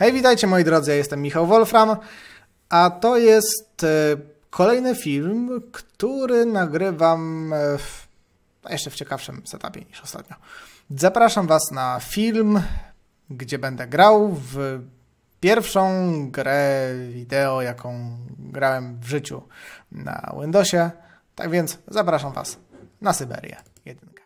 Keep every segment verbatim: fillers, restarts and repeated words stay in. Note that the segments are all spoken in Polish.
Hej, witajcie moi drodzy, ja jestem Michał Wolfram, a to jest kolejny film, który nagrywam w jeszcze w ciekawszym setupie niż ostatnio. Zapraszam Was na film, gdzie będę grał w pierwszą grę wideo, jaką grałem w życiu na Windowsie. Tak więc zapraszam Was na Syberię jedynkę.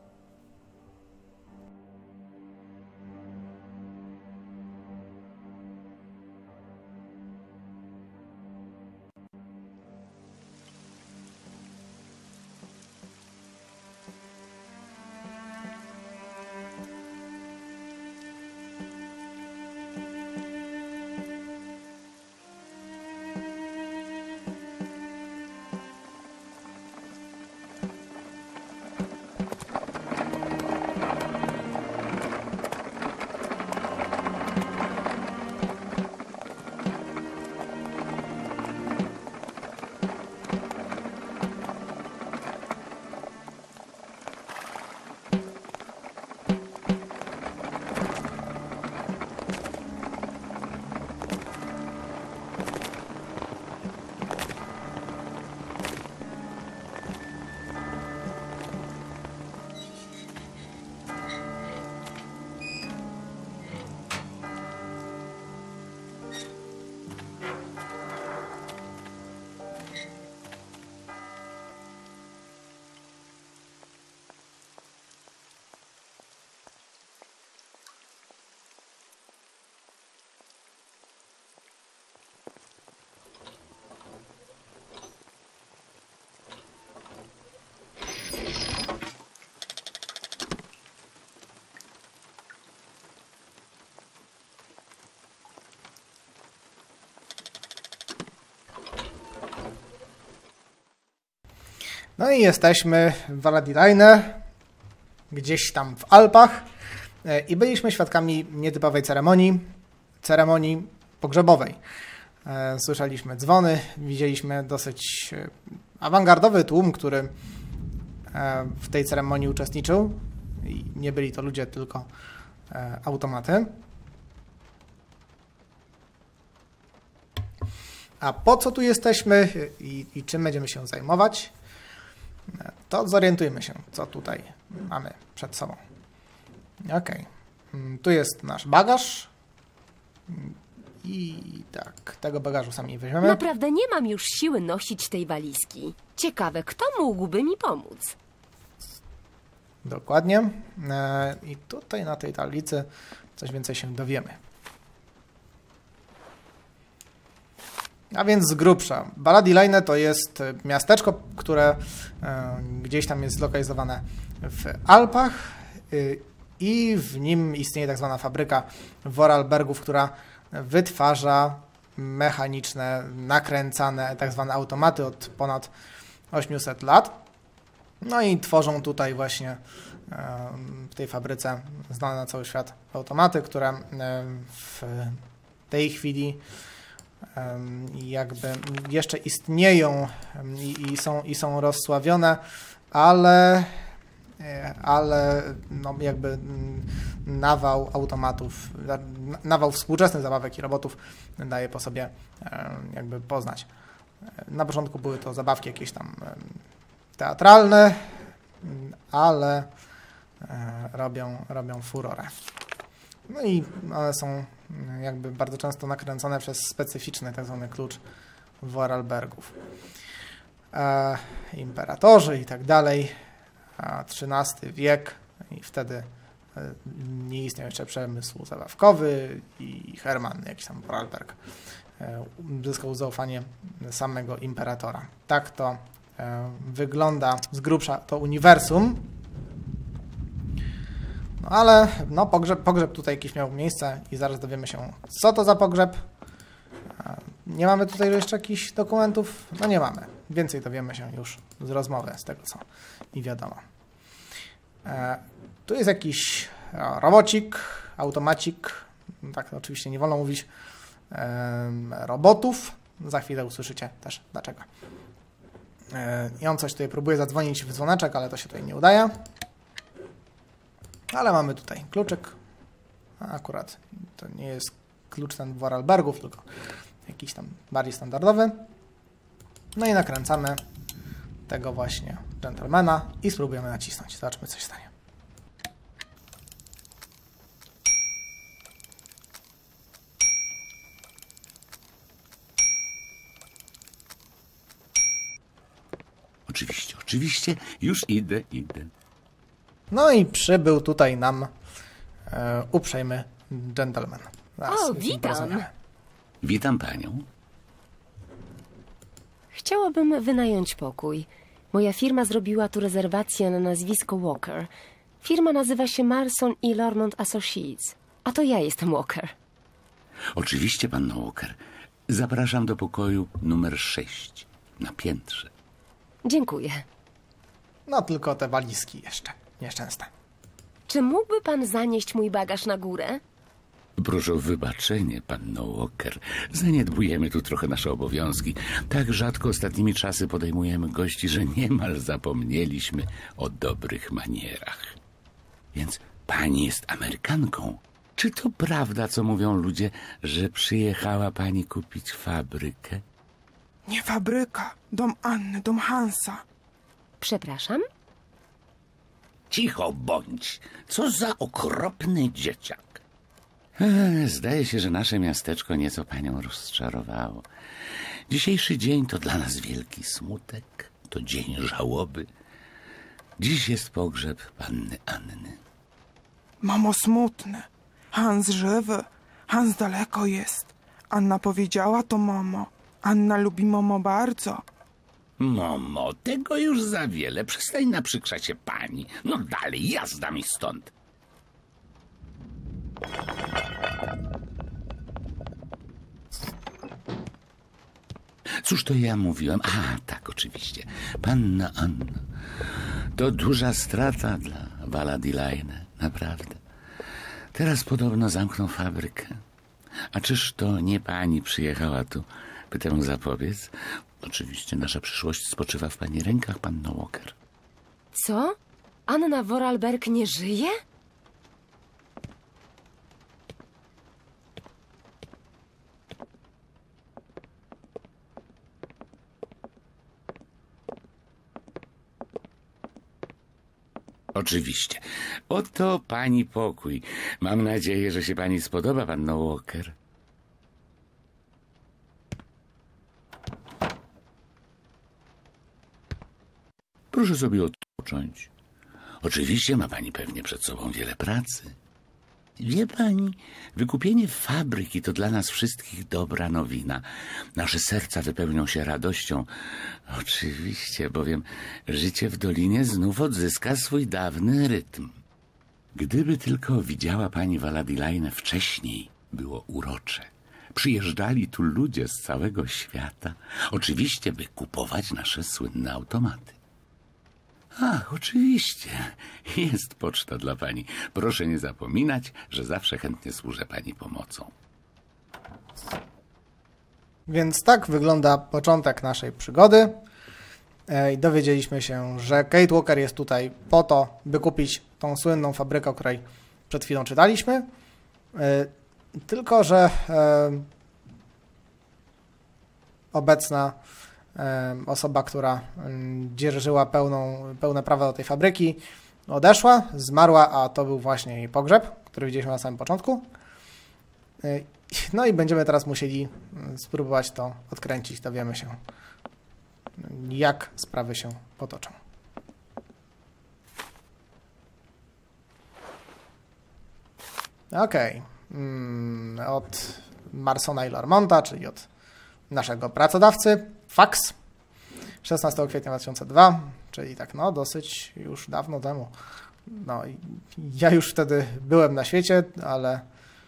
No i jesteśmy w Valladolid, gdzieś tam w Alpach i byliśmy świadkami nietypowej ceremonii, ceremonii pogrzebowej. Słyszeliśmy dzwony, widzieliśmy dosyć awangardowy tłum, który w tej ceremonii uczestniczył. I nie byli to ludzie, tylko automaty. A po co tu jesteśmy i, i czym będziemy się zajmować? To zorientujmy się, co tutaj mamy przed sobą. Ok, tu jest nasz bagaż i tak, tego bagażu sami weźmiemy. Naprawdę nie mam już siły nosić tej walizki. Ciekawe, kto mógłby mi pomóc? Dokładnie. I tutaj na tej tablicy coś więcej się dowiemy. A więc z grubsza. Valladolid to jest miasteczko, które e, gdzieś tam jest zlokalizowane w Alpach y, i w nim istnieje tak zwana fabryka Vorarlbergów, która wytwarza mechaniczne, nakręcane tak zwane automaty od ponad osiemset lat. No i tworzą tutaj właśnie e, w tej fabryce znane na cały świat automaty, które e, w tej chwili jakby jeszcze istnieją i, i, są, i są rozsławione, ale, ale no jakby nawał automatów, nawał współczesnych zabawek i robotów daje po sobie jakby poznać. Na początku były to zabawki jakieś tam teatralne, ale robią, robią furorę. No i one są jakby bardzo często nakręcone przez specyficzny tak zwany klucz Vorarlbergów. E, imperatorzy i tak dalej. trzynasty wiek i wtedy nie istniał jeszcze przemysł zabawkowy i Hermann, jakiś tam Vorarlberg, e, zyskał zaufanie samego imperatora. Tak to e, wygląda z grubsza to uniwersum. No ale no, pogrzeb, pogrzeb tutaj jakiś miał miejsce i zaraz dowiemy się, co to za pogrzeb. Nie mamy tutaj jeszcze jakichś dokumentów? No nie mamy. Więcej dowiemy się już z rozmowy, z tego co mi wiadomo. E, tu jest jakiś robocik, automacik. Tak oczywiście nie wolno mówić e, robotów. Za chwilę usłyszycie też dlaczego. E, I on coś tutaj próbuje zadzwonić w dzwoneczek, ale to się tutaj nie udaje. Ale mamy tutaj kluczyk. A akurat to nie jest klucz ten Vorarlbergów, tylko jakiś tam bardziej standardowy. No i nakręcamy tego właśnie gentlemana i spróbujemy nacisnąć. Zobaczmy, co się stanie. Oczywiście, oczywiście, już idę, idę. No i przybył tutaj nam e, uprzejmy gentleman. Zaraz O, z nim witam. porozmawiamy. Witam panią. Chciałabym wynająć pokój. Moja firma zrobiła tu rezerwację na nazwisko Walker. Firma nazywa się Marson i Lormont Associates. A to ja jestem Walker. Oczywiście, panno Walker. Zapraszam do pokoju numer sześć na piętrze. Dziękuję. No tylko te walizki jeszcze nieszczęsne. Czy mógłby pan zanieść mój bagaż na górę? Proszę o wybaczenie, panno Walker. Zaniedbujemy tu trochę nasze obowiązki. Tak rzadko ostatnimi czasy podejmujemy gości, że niemal zapomnieliśmy o dobrych manierach. Więc pani jest Amerykanką. Czy to prawda, co mówią ludzie, że przyjechała pani kupić fabrykę? Nie fabryka, dom Anny, dom Hansa. Przepraszam? Cicho bądź. Co za okropny dzieciak. Ech, zdaje się, że nasze miasteczko nieco panią rozczarowało. Dzisiejszy dzień to dla nas wielki smutek. To dzień żałoby. Dziś jest pogrzeb panny Anny. Mamo, smutne. Hans żywy. Hans daleko jest. Anna powiedziała to, mamo. Anna lubi mamo bardzo. Momo, tego już za wiele. Przestań naprzykrzać się pani. No dalej, jazda mi stąd. Cóż to ja mówiłem? A, tak, oczywiście. Panna Anna. To duża strata dla Valadilaine, naprawdę. Teraz podobno zamkną fabrykę. A czyż to nie pani przyjechała tu, by temu zapobiec? Oczywiście nasza przyszłość spoczywa w pani rękach, panno Walker. Co? Anna Vorarlberg nie żyje? Oczywiście. Oto pani pokój. Mam nadzieję, że się pani spodoba, panno Walker. Proszę sobie odpocząć. Oczywiście ma pani pewnie przed sobą wiele pracy. Wie pani, wykupienie fabryki to dla nas wszystkich dobra nowina. Nasze serca wypełnią się radością. Oczywiście, bowiem życie w Dolinie znów odzyska swój dawny rytm. Gdyby tylko widziała pani Valadilaine wcześniej, było urocze. Przyjeżdżali tu ludzie z całego świata, oczywiście, by kupować nasze słynne automaty. Ach, oczywiście. Jest poczta dla pani. Proszę nie zapominać, że zawsze chętnie służę pani pomocą. Więc tak wygląda początek naszej przygody. I dowiedzieliśmy się, że Kate Walker jest tutaj po to, by kupić tą słynną fabrykę, o której przed chwilą czytaliśmy. Tylko że obecna osoba, która dzierżyła pełną, pełne prawa do tej fabryki, odeszła, zmarła, a to był właśnie jej pogrzeb, który widzieliśmy na samym początku. No i będziemy teraz musieli spróbować to odkręcić. Dowiemy się, jak sprawy się potoczą. Okej. Okay. Od Marsona i Lormonta, czyli od naszego pracodawcy, faks szesnastego kwietnia dwa tysiące drugiego, czyli tak no dosyć już dawno temu. No ja już wtedy byłem na świecie, ale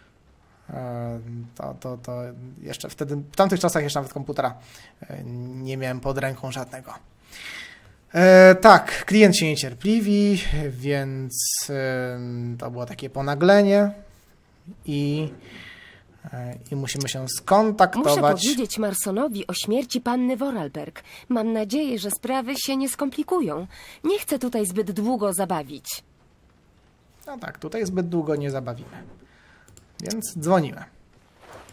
to, to, to jeszcze wtedy, w tamtych czasach jeszcze nawet komputera nie miałem pod ręką żadnego. E, tak, klient się niecierpliwi, więc e, to było takie ponaglenie i I musimy się skontaktować. Muszę powiedzieć Marsonowi o śmierci panny Vorarlberg. Mam nadzieję, że sprawy się nie skomplikują. Nie chcę tutaj zbyt długo zabawić. No tak, tutaj zbyt długo nie zabawimy. Więc dzwonimy.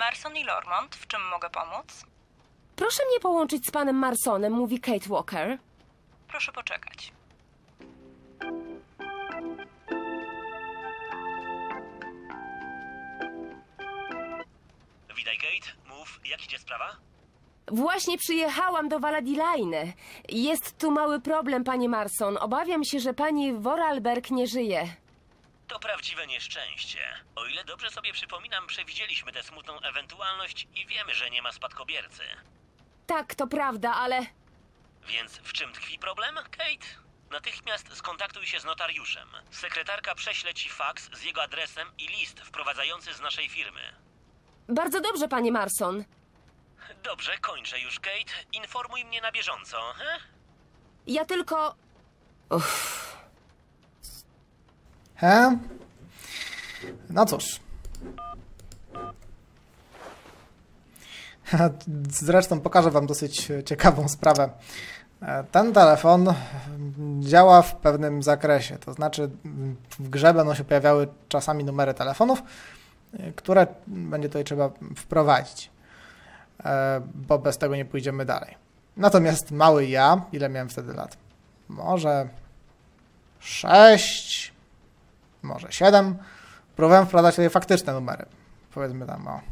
Marson i Lormont, w czym mogę pomóc? Proszę mnie połączyć z panem Marsonem, mówi Kate Walker. Proszę poczekać. Witaj, Kate. Mów, jak idzie sprawa? Właśnie przyjechałam do Valadilaine. Jest tu mały problem, panie Marson. Obawiam się, że pani Vorarlberg nie żyje. To prawdziwe nieszczęście. O ile dobrze sobie przypominam, przewidzieliśmy tę smutną ewentualność i wiemy, że nie ma spadkobiercy. Tak, to prawda, ale... Więc w czym tkwi problem, Kate? Natychmiast skontaktuj się z notariuszem. Sekretarka prześle ci faks z jego adresem i list wprowadzający z naszej firmy. Bardzo dobrze, panie Marson. Dobrze, kończę już, Kate. Informuj mnie na bieżąco, he? Ja tylko... Uff. He? No cóż. Zresztą pokażę wam dosyć ciekawą sprawę. Ten telefon działa w pewnym zakresie, to znaczy w grze będą się pojawiały czasami numery telefonów, które będzie tutaj trzeba wprowadzić, bo bez tego nie pójdziemy dalej. Natomiast mały ja, ile miałem wtedy lat? Może sześć, może siedem. Próbowałem wprowadzać tutaj faktyczne numery. Powiedzmy tam o...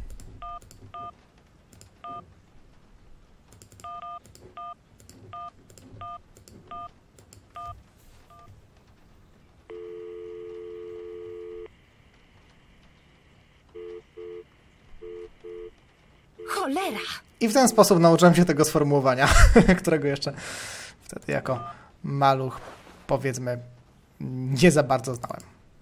Cholera! I w ten sposób nauczyłem się tego sformułowania, którego jeszcze wtedy jako maluch, powiedzmy, nie za bardzo znałem.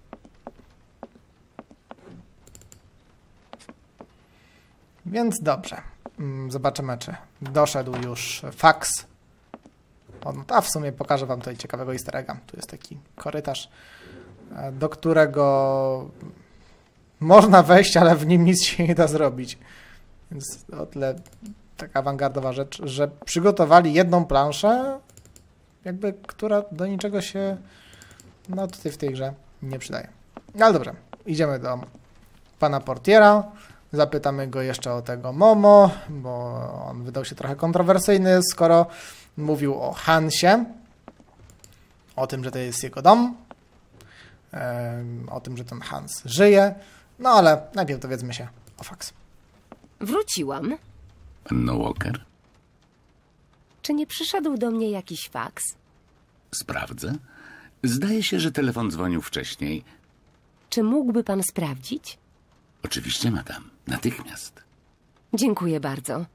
Więc dobrze. Zobaczymy, czy doszedł już faks. A w sumie pokażę wam tutaj ciekawego easter egga. Tu jest taki korytarz, do którego można wejść, ale w nim nic się nie da zrobić. Więc o tyle taka awangardowa rzecz, że przygotowali jedną planszę, jakby, która do niczego się, no tutaj w tej grze nie przydaje. Ale dobrze, idziemy do pana portiera, zapytamy go jeszcze o tego Momo, bo on wydał się trochę kontrowersyjny, skoro mówił o Hansie, o tym, że to jest jego dom, o tym, że ten Hans żyje, no ale najpierw dowiedzmy się o faks. Wróciłam. Panno Walker? Czy nie przyszedł do mnie jakiś faks? Sprawdzę. Zdaje się, że telefon dzwonił wcześniej. Czy mógłby pan sprawdzić? Oczywiście, madam. Natychmiast. Dziękuję bardzo.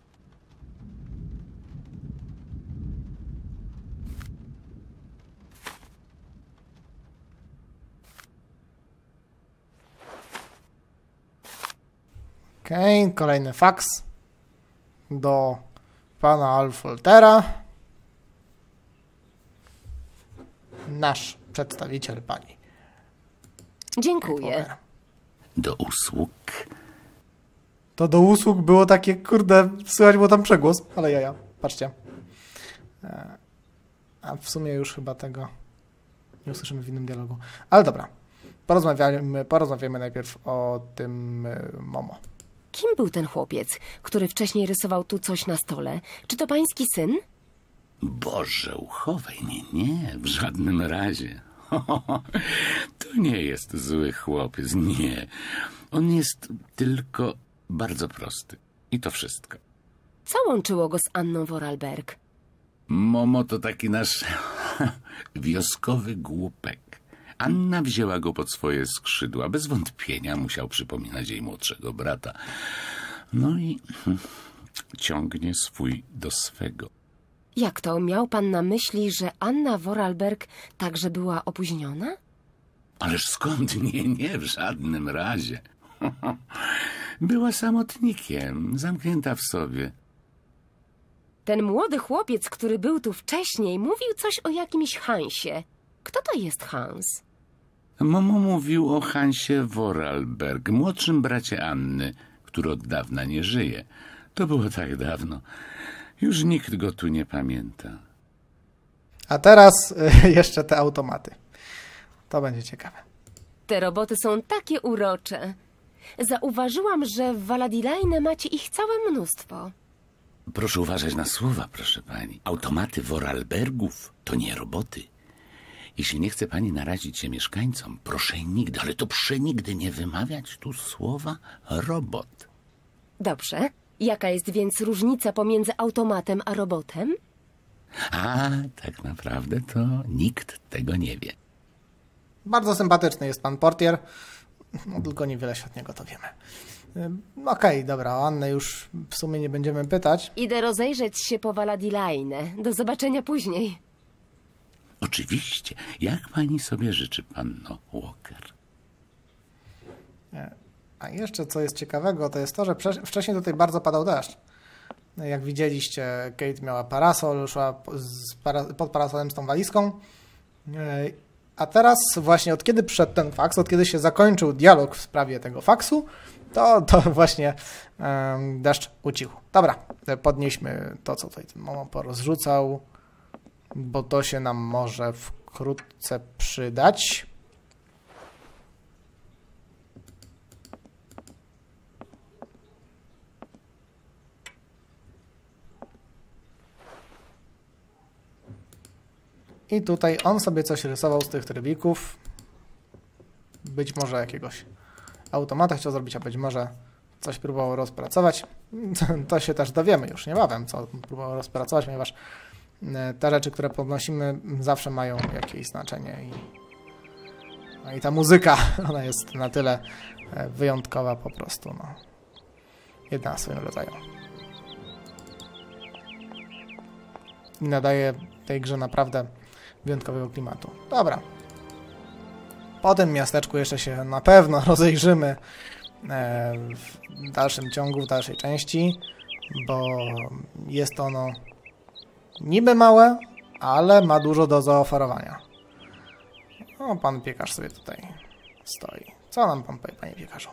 Okej, okay, kolejny faks do pana Alfoltera. Nasz przedstawiciel pani. Dziękuję. Do usług. To do usług było takie, kurde, słychać było tam przegłos, ale jaja, patrzcie. A w sumie już chyba tego nie usłyszymy w innym dialogu. Ale dobra, porozmawiamy, porozmawiamy najpierw o tym Momo. Kim był ten chłopiec, który wcześniej rysował tu coś na stole? Czy to pański syn? Boże, uchowaj. Nie, nie, w żadnym razie. To nie jest zły chłopiec, nie. On jest tylko bardzo prosty. I to wszystko. Co łączyło go z Anną Vorarlberg? Momo to taki nasz wioskowy głupek. Anna wzięła go pod swoje skrzydła. Bez wątpienia musiał przypominać jej młodszego brata. No i ciągnie swój do swego. Jak to? Miał pan na myśli, że Anna Vorarlberg także była opóźniona? Ależ skąd? Nie, nie, w żadnym razie. Była samotnikiem, zamknięta w sobie. Ten młody chłopiec, który był tu wcześniej, mówił coś o jakimś Hansie. Kto to jest Hans? Momo mówił o Hansie Vorarlberg, młodszym bracie Anny, który od dawna nie żyje. To było tak dawno. Już nikt go tu nie pamięta. A teraz y, jeszcze te automaty. To będzie ciekawe. Te roboty są takie urocze. Zauważyłam, że w Valadilaine macie ich całe mnóstwo. Proszę uważać na słowa, proszę pani. Automaty Vorarlbergów to nie roboty. Jeśli nie chce pani narazić się mieszkańcom, proszę nigdy, ale to przenigdy nie wymawiać tu słowa robot. Dobrze. Jaka jest więc różnica pomiędzy automatem a robotem? A tak naprawdę to nikt tego nie wie. Bardzo sympatyczny jest pan portier, no tylko niewiele się od niego dowiemy. Okej, okay, dobra, o Annę już w sumie nie będziemy pytać. Idę rozejrzeć się po Valadilaine. Do zobaczenia później. Oczywiście, jak pani sobie życzy, panno Walker. A jeszcze co jest ciekawego, to jest to, że wcześniej tutaj bardzo padał deszcz. Jak widzieliście, Kate miała parasol, szła pod parasolem z tą walizką. A teraz właśnie od kiedy przyszedł ten faks, od kiedy się zakończył dialog w sprawie tego faksu, to, to właśnie um, deszcz ucichł. Dobra, podnieśmy to, co tutaj ten Momo porozrzucał, bo to się nam może wkrótce przydać. I tutaj on sobie coś rysował z tych trybików. Być może jakiegoś automata chciał zrobić, a być może coś próbował rozpracować. To się też dowiemy już niebawem, co próbował rozpracować, ponieważ te rzeczy, które podnosimy, zawsze mają jakieś znaczenie. I, no i ta muzyka, ona jest na tyle wyjątkowa po prostu. No. Jedna w swoim rodzaju. I nadaje tej grze naprawdę wyjątkowego klimatu. Dobra. Po tym miasteczku jeszcze się na pewno rozejrzymy w dalszym ciągu, w dalszej części, bo jest ono niby małe, ale ma dużo do zaoferowania. O, pan piekarz sobie tutaj stoi. Co nam pan powie, panie piekarzu?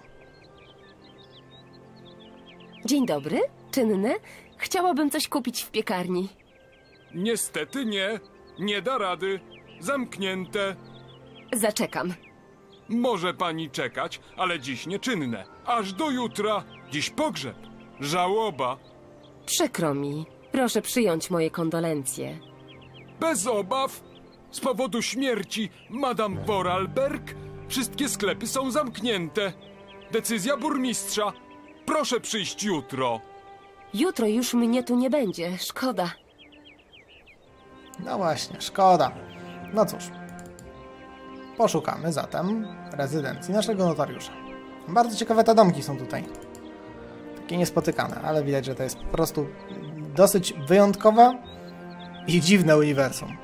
Dzień dobry, czynne. Chciałabym coś kupić w piekarni. Niestety nie. Nie da rady. Zamknięte. Zaczekam. Może pani czekać, ale dziś nieczynne. Aż do jutra. Dziś pogrzeb. Żałoba. Przykro mi. Proszę przyjąć moje kondolencje. Bez obaw. Z powodu śmierci Madame Vorarlberg wszystkie sklepy są zamknięte. Decyzja burmistrza. Proszę przyjść jutro. Jutro już mnie tu nie będzie. Szkoda. No właśnie, szkoda. No cóż. Poszukamy zatem rezydencji naszego notariusza. Bardzo ciekawe te domki są tutaj. Takie niespotykane, ale widać, że to jest po prostu dosyć wyjątkowe i dziwne uniwersum.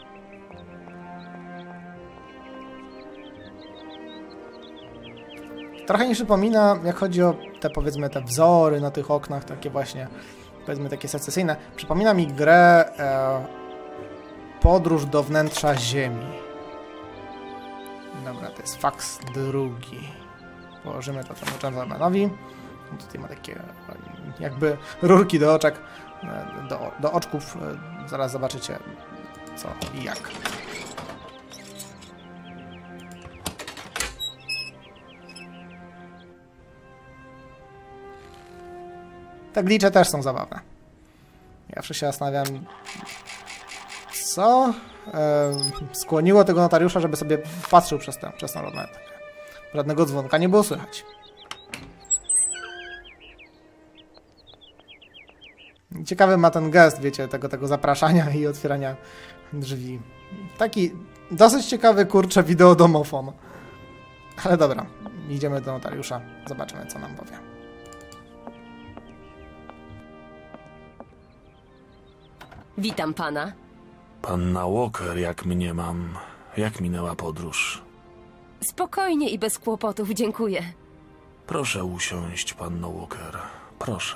Trochę mi przypomina, jak chodzi o te, powiedzmy, te wzory na tych oknach, takie właśnie, powiedzmy, takie secesyjne. Przypomina mi grę e, Podróż do wnętrza Ziemi. Dobra, to jest faks drugi. Położymy to temu gentlemanowi. Tutaj ma takie jakby rurki do oczek, do, do oczków. Zaraz zobaczycie co i jak. Te glicze też są zabawne. Ja zawsze się zastanawiam, co e, skłoniło tego notariusza, żeby sobie patrzył przez tę, przez tę lornetkę. Żadnego dzwonka nie było słychać. Ciekawy ma ten gest, wiecie, tego, tego zapraszania i otwierania drzwi. Taki dosyć ciekawy, kurczę, wideodomofon. Ale dobra, idziemy do notariusza, zobaczymy, co nam powie. Witam pana. Panna Walker, jak mniemam, jak minęła podróż? Spokojnie i bez kłopotów, dziękuję. Proszę usiąść, panno Walker. Proszę.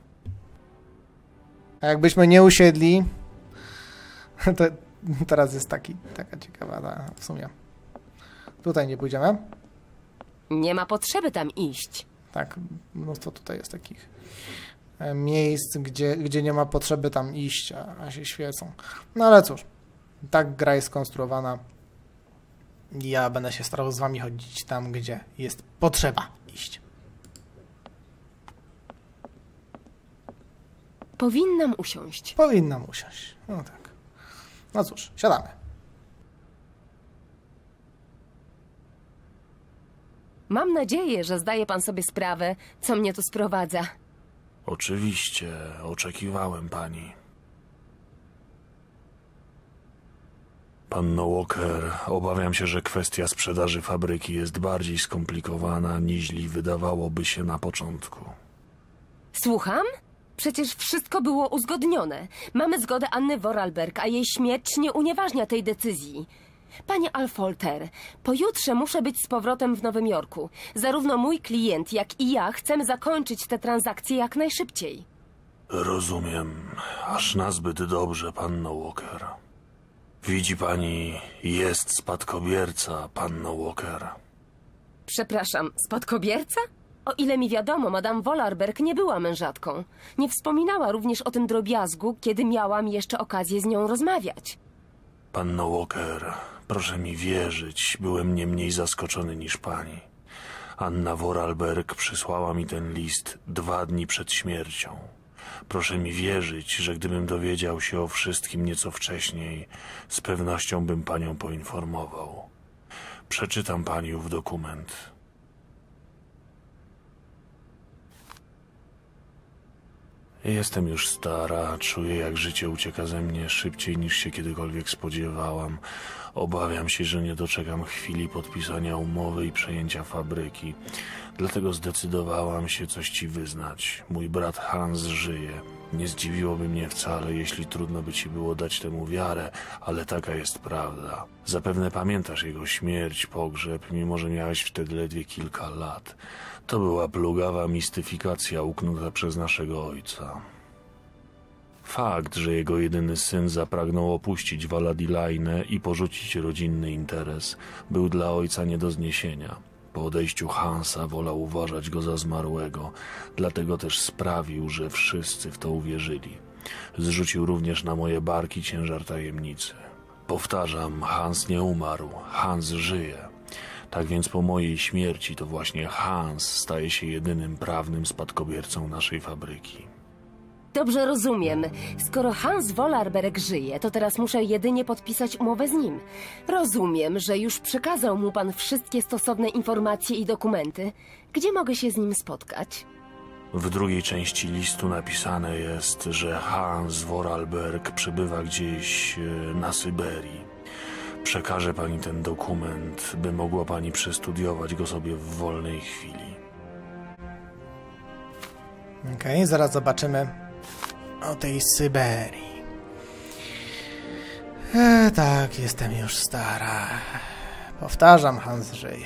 A jakbyśmy nie usiedli, to teraz jest taki, taka ciekawa ta, w sumie. Tutaj nie pójdziemy. Nie ma potrzeby tam iść. Tak, mnóstwo tutaj jest takich miejsc, gdzie, gdzie nie ma potrzeby tam iść, a, a się świecą. No ale cóż, tak gra jest skonstruowana. Ja będę się starał z wami chodzić tam, gdzie jest potrzeba iść. Powinnam usiąść. Powinnam usiąść. No tak. No cóż, siadamy. Mam nadzieję, że zdaje pan sobie sprawę, co mnie tu sprowadza. Oczywiście, oczekiwałem pani. Panno Walker, obawiam się, że kwestia sprzedaży fabryki jest bardziej skomplikowana, niźli wydawałoby się na początku. Słucham? Przecież wszystko było uzgodnione. Mamy zgodę Anny Vorarlberg, a jej śmierć nie unieważnia tej decyzji. Panie Alfolter, pojutrze muszę być z powrotem w Nowym Jorku. Zarówno mój klient, jak i ja chcemy zakończyć tę transakcję jak najszybciej. Rozumiem. Aż nazbyt dobrze, panno Walker. Widzi pani, jest spadkobierca, panno Walker. Przepraszam, spadkobierca? O ile mi wiadomo, Madame Vorarlberg nie była mężatką. Nie wspominała również o tym drobiazgu, kiedy miałam jeszcze okazję z nią rozmawiać. Panno Walker, proszę mi wierzyć, byłem nie mniej zaskoczony niż pani. Anna Vorarlberg przysłała mi ten list dwa dni przed śmiercią. Proszę mi wierzyć, że gdybym dowiedział się o wszystkim nieco wcześniej, z pewnością bym panią poinformował. Przeczytam pani ów dokument. Jestem już stara, czuję, jak życie ucieka ze mnie szybciej niż się kiedykolwiek spodziewałam. Obawiam się, że nie doczekam chwili podpisania umowy i przejęcia fabryki. Dlatego zdecydowałam się coś ci wyznać. Mój brat Hans żyje. Nie zdziwiłoby mnie wcale, jeśli trudno by ci było dać temu wiarę, ale taka jest prawda. Zapewne pamiętasz jego śmierć, pogrzeb, mimo że miałeś wtedy ledwie kilka lat. To była plugawa mistyfikacja uknuta przez naszego ojca. Fakt, że jego jedyny syn zapragnął opuścić Valadilaine i porzucić rodzinny interes, był dla ojca nie do zniesienia. Po odejściu Hansa wolał uważać go za zmarłego, dlatego też sprawił, że wszyscy w to uwierzyli. Zrzucił również na moje barki ciężar tajemnicy. Powtarzam, Hans nie umarł, Hans żyje. Tak więc po mojej śmierci to właśnie Hans staje się jedynym prawnym spadkobiercą naszej fabryki. Dobrze rozumiem. Skoro Hans Vorarlberg żyje, to teraz muszę jedynie podpisać umowę z nim. Rozumiem, że już przekazał mu pan wszystkie stosowne informacje i dokumenty. Gdzie mogę się z nim spotkać? W drugiej części listu napisane jest, że Hans Vorarlberg przebywa gdzieś na Syberii. Przekażę pani ten dokument, by mogła pani przestudiować go sobie w wolnej chwili. Okej, okay, zaraz zobaczymy o tej Syberii. E, tak, jestem już stara. Powtarzam, Hans żyje.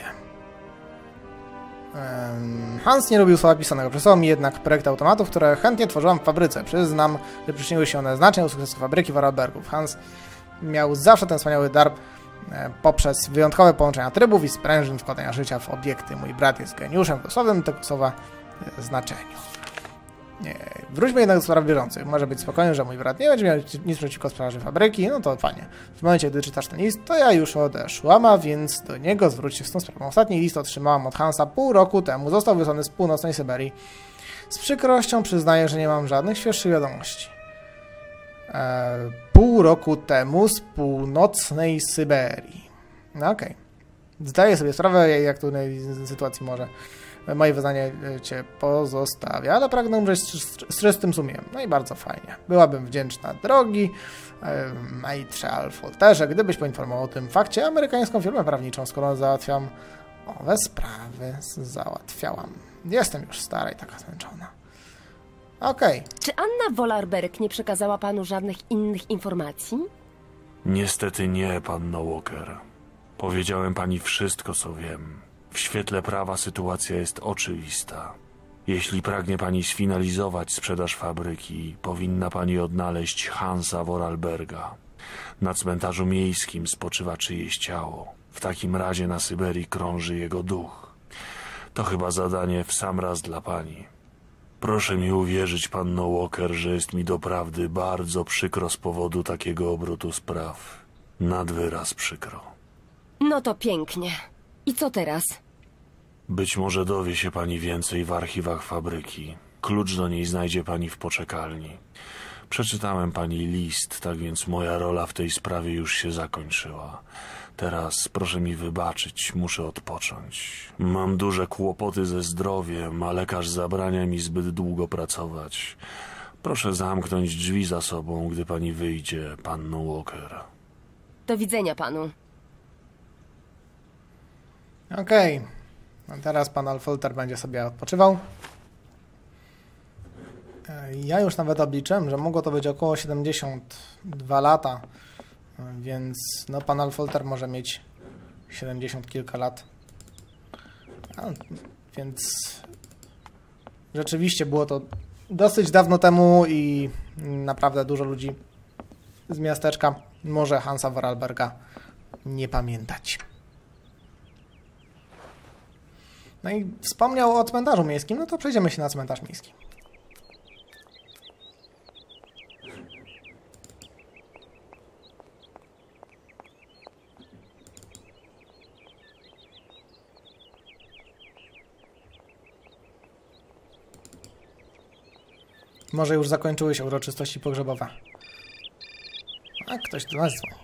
Um, Hans nie lubił słowa pisanego. Przysłał mi jednak projekt automatów, które chętnie tworzyłam w fabryce. Przyznam, że przyczyniły się one znacznie do sukcesu fabryki Vorarlbergów. Hans miał zawsze ten wspaniały dar e, poprzez wyjątkowe połączenia trybów i sprężyn wkładania życia w obiekty. Mój brat jest geniuszem w dosłownym tego słowa e, znaczeniu. Nie, wróćmy jednak do spraw bieżących. Może być spokojny, że mój brat nie będzie miał nic przeciwko sprzedaży fabryki. No to fajnie. W momencie, gdy czytasz ten list, to ja już odeszłam, a więc do niego zwróć się z tą sprawą. Ostatni list otrzymałam od Hansa pół roku temu. Został wysłany z północnej Syberii. Z przykrością przyznaję, że nie mam żadnych świeższych wiadomości. Eee, pół roku temu z północnej Syberii. No okej. Okay. Zdaję sobie sprawę, jak tu w sytuacji może moje wyznanie cię pozostawia, ale pragnę umrzeć z czystym sumieniem. No i bardzo fajnie. Byłabym wdzięczna, drogi majtrze Alfolterze, gdybyś poinformował o tym fakcie amerykańską firmę prawniczą, skoro załatwiam owe sprawy. Załatwiałam. Jestem już stara i taka zmęczona. Okej. Okay. Czy Anna Vorarlberg nie przekazała panu żadnych innych informacji? Niestety nie, panno Walker. Powiedziałem pani wszystko, co wiem. W świetle prawa sytuacja jest oczywista. Jeśli pragnie pani sfinalizować sprzedaż fabryki, powinna pani odnaleźć Hansa Vorarlberga. Na cmentarzu miejskim spoczywa czyjeś ciało. W takim razie na Syberii krąży jego duch. To chyba zadanie w sam raz dla pani. Proszę mi uwierzyć, panno Walker, że jest mi doprawdy bardzo przykro z powodu takiego obrotu spraw. Nad wyraz przykro. No to pięknie. I co teraz? Być może dowie się pani więcej w archiwach fabryki. Klucz do niej znajdzie pani w poczekalni. Przeczytałem pani list, tak więc moja rola w tej sprawie już się zakończyła. Teraz proszę mi wybaczyć, muszę odpocząć. Mam duże kłopoty ze zdrowiem, a lekarz zabrania mi zbyt długo pracować. Proszę zamknąć drzwi za sobą, gdy pani wyjdzie, panno Walker. Do widzenia panu. Okej. Okay. A teraz pan Alfolter będzie sobie odpoczywał. Ja już nawet obliczyłem, że mogło to być około siedemdziesiąt dwa lata, więc no, pan Alfolter może mieć siedemdziesiąt kilka lat. A, więc rzeczywiście było to dosyć dawno temu i naprawdę dużo ludzi z miasteczka może Hansa Vorarlberga nie pamiętać. No i wspomniał o cmentarzu miejskim, no to przejdziemy się na cmentarz miejski. Może już zakończyły się uroczystości pogrzebowe. A ktoś do nas dzwoni.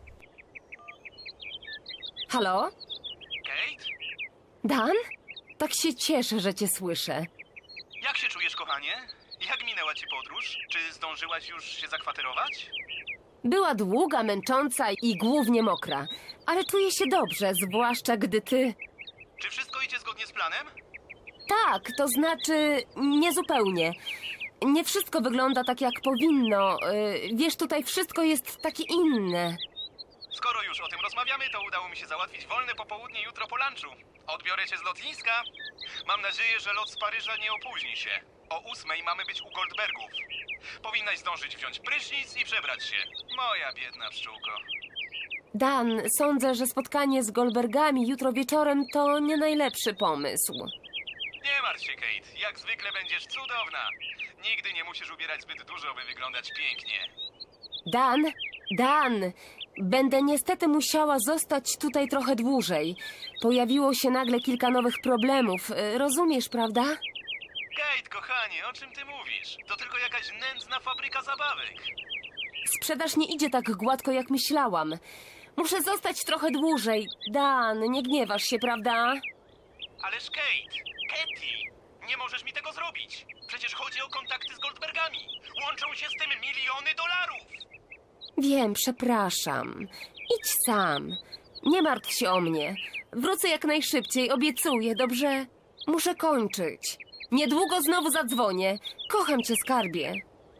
Halo? Kate? Dan? Tak się cieszę, że cię słyszę. Jak się czujesz, kochanie? Jak minęła ci podróż? Czy zdążyłaś już się zakwaterować? Była długa, męcząca i głównie mokra, ale czuję się dobrze, zwłaszcza gdy ty... Czy wszystko idzie zgodnie z planem? Tak, to znaczy niezupełnie. Nie wszystko wygląda tak, jak powinno. Yy, wiesz, tutaj wszystko jest takie inne. Skoro już o tym rozmawiamy, to udało mi się załatwić wolne popołudnie jutro po lunchu. Odbiorę cię z lotniska. Mam nadzieję, że lot z Paryża nie opóźni się. O ósmej mamy być u Goldbergów. Powinnaś zdążyć wziąć prysznic i przebrać się. Moja biedna pszczółko. Dan, sądzę, że spotkanie z Goldbergami jutro wieczorem to nie najlepszy pomysł. Nie martw się, Kate. Jak zwykle będziesz cudowna. Nigdy nie musisz ubierać zbyt dużo, by wyglądać pięknie. Dan, Dan, będę niestety musiała zostać tutaj trochę dłużej. Pojawiło się nagle kilka nowych problemów. Rozumiesz, prawda? Kate, kochanie, o czym ty mówisz? To tylko jakaś nędzna fabryka zabawek. Sprzedaż nie idzie tak gładko, jak myślałam. Muszę zostać trochę dłużej. Dan, nie gniewasz się, prawda? Ależ Kate, Katie, nie możesz mi tego zrobić. Przecież chodzi o kontakty z Goldbergami. Łączą się z tym miliony dolarów. Wiem, przepraszam. Idź sam. Nie martw się o mnie. Wrócę jak najszybciej, obiecuję, dobrze? Muszę kończyć. Niedługo znowu zadzwonię. Kocham cię, skarbie.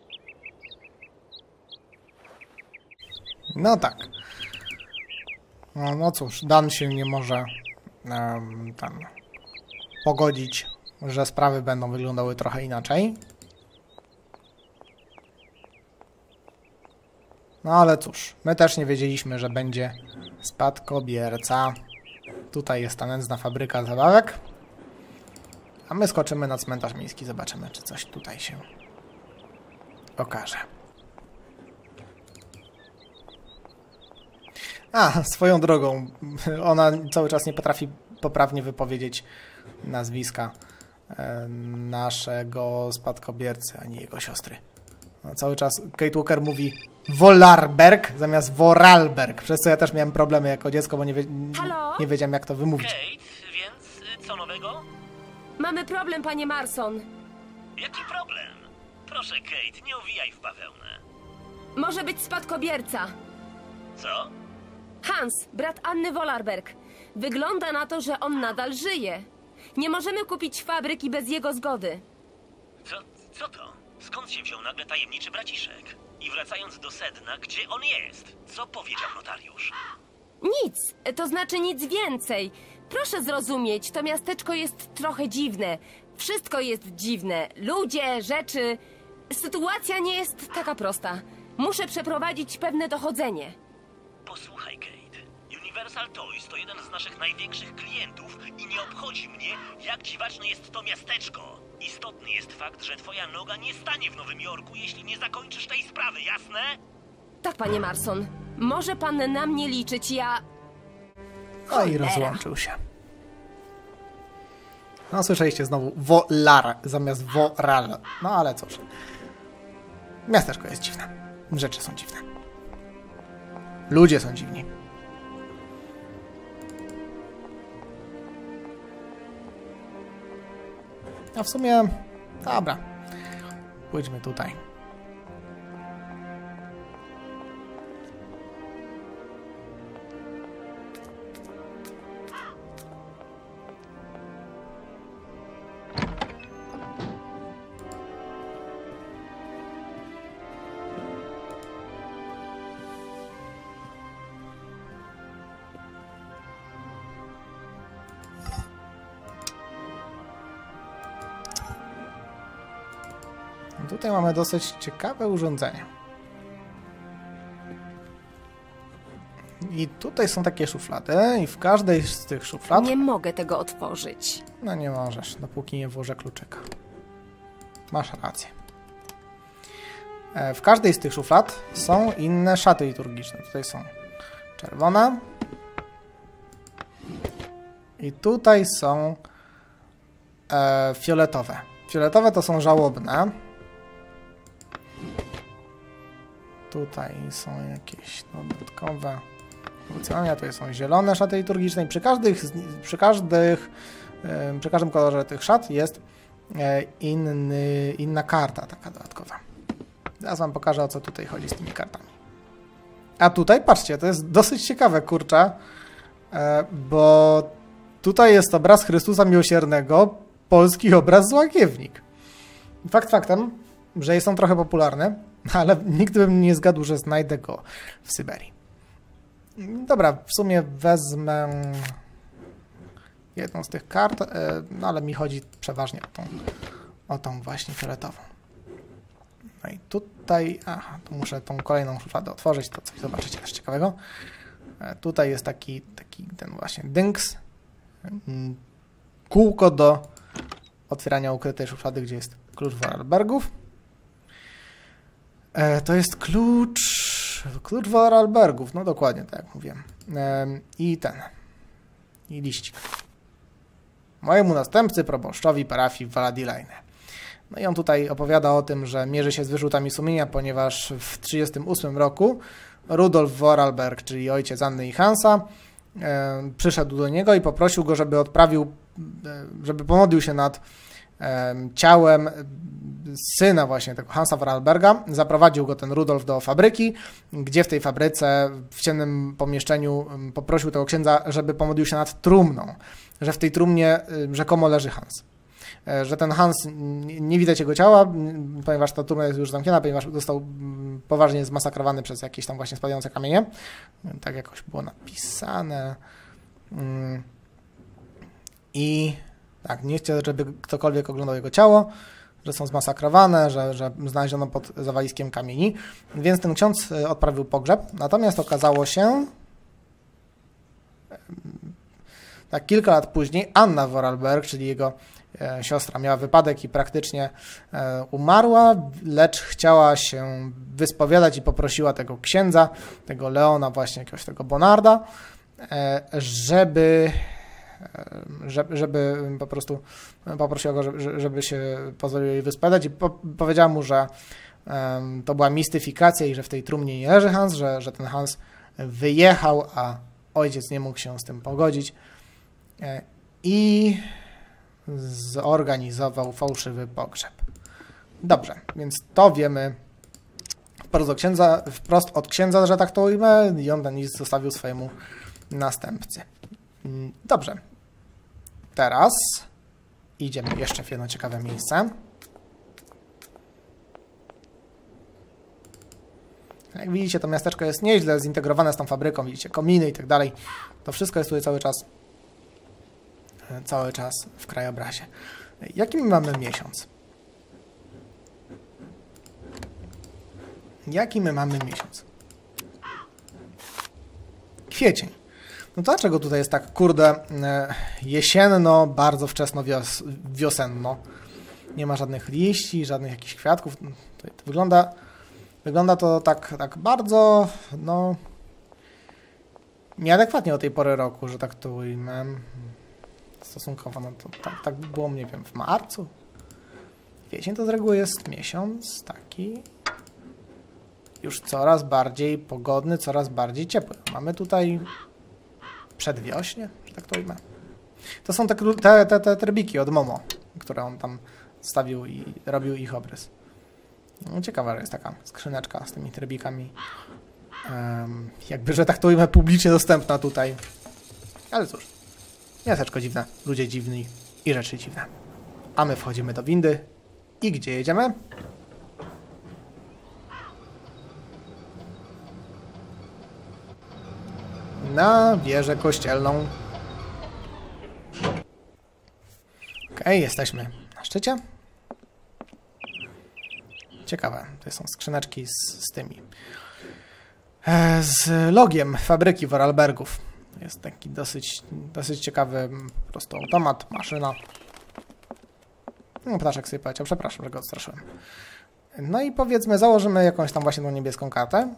No tak. No, no cóż, Dan się nie może um, tam pogodzić, że sprawy będą wyglądały trochę inaczej. No ale cóż, my też nie wiedzieliśmy, że będzie spadkobierca. Tutaj jest ta nędzna fabryka zabawek. A my skoczymy na cmentarz miejski, zobaczymy, czy coś tutaj się okaże. A, swoją drogą, ona cały czas nie potrafi poprawnie wypowiedzieć nazwiska e, naszego spadkobiercy, ani jego siostry. No, cały czas Kate Walker mówi Vorarlberg zamiast Vorarlberg, przez co ja też miałem problemy jako dziecko, bo nie, wie, nie wiedziałem, jak to wymówić. Kate, więc co nowego? Mamy problem, panie Marson. Jaki problem? Proszę, Kate, nie owijaj w bawełnę. Może być spadkobierca. Co? Hans, brat Anny Vorarlberg. Wygląda na to, że on nadal żyje. Nie możemy kupić fabryki bez jego zgody. Co, co to? Skąd się wziął nagle tajemniczy braciszek? I wracając do sedna, gdzie on jest? Co powiedział notariusz? Nic, to znaczy nic więcej. Proszę zrozumieć, to miasteczko jest trochę dziwne. Wszystko jest dziwne. Ludzie, rzeczy. Sytuacja nie jest taka prosta. Muszę przeprowadzić pewne dochodzenie. Posłuchaj, Kate. Universal Toys to jeden z naszych największych klientów i nie obchodzi mnie, jak dziwaczne jest to miasteczko. Istotny jest fakt, że twoja noga nie stanie w Nowym Jorku, jeśli nie zakończysz tej sprawy, jasne? Tak, panie Marson. Może pan na mnie liczyć, ja... No i rozłączył się. No słyszeliście znowu Wolar zamiast Woral. No ale cóż. Miasteczko jest dziwne. Rzeczy są dziwne. Ludzie są dziwni. A w sumie... Dobra. Pójdźmy tutaj. Tutaj mamy dosyć ciekawe urządzenie. I tutaj są takie szuflady i w każdej z tych szuflad... Nie mogę tego otworzyć. No nie możesz, dopóki nie włożę kluczyka. Masz rację. W każdej z tych szuflad są inne szaty liturgiczne. Tutaj są czerwone. I tutaj są e, fioletowe. Fioletowe to są żałobne. Tutaj są jakieś dodatkowe funkcjonowania, tutaj są zielone szaty liturgiczne i przy każdych, przy każdych, przy każdym kolorze tych szat jest inny, inna karta taka dodatkowa. Zaraz wam pokażę, o co tutaj chodzi z tymi kartami. A tutaj, patrzcie, to jest dosyć ciekawe, kurczę, bo tutaj jest obraz Chrystusa Miłosiernego, polski obraz Złagiewnik. Fakt faktem, że jest on trochę popularny, ale nigdy bym nie zgadł, że znajdę go w Syberii. Dobra, w sumie wezmę jedną z tych kart, no ale mi chodzi przeważnie o tą, o tą właśnie fioletową. No i tutaj, aha, tu muszę tą kolejną szufladę otworzyć, to coś zobaczycie też ciekawego. Tutaj jest taki, taki ten właśnie dynks, kółko do otwierania ukrytej szuflady, gdzie jest klucz Vorarlbergów. E, to jest klucz... Klucz Vorarlbergów, no dokładnie, tak jak mówiłem. E, I ten. I liścik. Mojemu następcy, proboszczowi parafii w Valadilaine. No i on tutaj opowiada o tym, że mierzy się z wyrzutami sumienia, ponieważ w tysiąc dziewięćset trzydziestym ósmym roku Rudolf Vorarlberg, czyli ojciec Anny i Hansa, e, przyszedł do niego i poprosił go, żeby odprawił, e, żeby pomodlił się nad e, ciałem syna właśnie tego Hansa Vorarlberga. Zaprowadził go ten Rudolf do fabryki, gdzie w tej fabryce, w ciemnym pomieszczeniu poprosił tego księdza, żeby pomodlił się nad trumną, że w tej trumnie rzekomo leży Hans. Że ten Hans, nie widać jego ciała, ponieważ ta trumna jest już zamknięta, ponieważ został poważnie zmasakrowany przez jakieś tam właśnie spadające kamienie. Tak jakoś było napisane. I tak, nie chcę, żeby ktokolwiek oglądał jego ciało, że są zmasakrowane, że, że znaleziono pod zawaliskiem kamieni, więc ten ksiądz odprawił pogrzeb. Natomiast okazało się, tak kilka lat później, Anna Vorarlberg, czyli jego e, siostra, miała wypadek i praktycznie e, umarła, lecz chciała się wyspowiadać i poprosiła tego księdza, tego Leona, właśnie jakiegoś tego Bonarda, e, żeby Żeby, żeby po prostu poprosiła go, żeby, żeby się pozwolił jej wyspowiadać i po, powiedziała mu, że um, to była mistyfikacja i że w tej trumnie nie leży Hans, że, że ten Hans wyjechał, a ojciec nie mógł się z tym pogodzić i zorganizował fałszywy pogrzeb. Dobrze, więc to wiemy wprost od księdza, wprost od księdza, że tak to ujmę, i on ten list zostawił swojemu następcy. Dobrze. Teraz idziemy jeszcze w jedno ciekawe miejsce. Jak widzicie, to miasteczko jest nieźle zintegrowane z tą fabryką, widzicie, kominy i tak dalej. To wszystko jest tutaj cały czas cały czas w krajobrazie. Jaki my mamy miesiąc? Jaki my mamy miesiąc? Kwiecień. No to dlaczego tutaj jest tak, kurde, jesienno, bardzo wczesno wios wiosenno? Nie ma żadnych liści, żadnych jakichś kwiatków. To wygląda, wygląda to tak, tak bardzo, no, nieadekwatnie o tej pory roku, że tak to ujmę. stosunkowo, no to tak, tak było, nie wiem, w marcu. Kwiecień to z reguły jest miesiąc taki już coraz bardziej pogodny, coraz bardziej ciepły. Mamy tutaj przedwiośnie, że tak to ujmę. To są te, te, te, te trybiki od Momo, które on tam stawił i robił ich obrys. No, ciekawa, że jest taka skrzyneczka z tymi trybikami. Um, jakby, że tak to ujmę, publicznie dostępna tutaj. Ale cóż, miasteczko dziwne, ludzie dziwni i rzeczy dziwne. A my wchodzimy do windy. I gdzie jedziemy? Na wieżę kościelną. Okej, okay, jesteśmy na szczycie. Ciekawe, to są skrzyneczki z, z tymi. E, z logiem fabryki Vorarlbergów. Jest taki dosyć, dosyć ciekawy po prostu automat, maszyna. No, ptaszek sobie poleciał, przepraszam, że go odstraszyłem. No i powiedzmy, założymy jakąś tam właśnie tą niebieską kartę.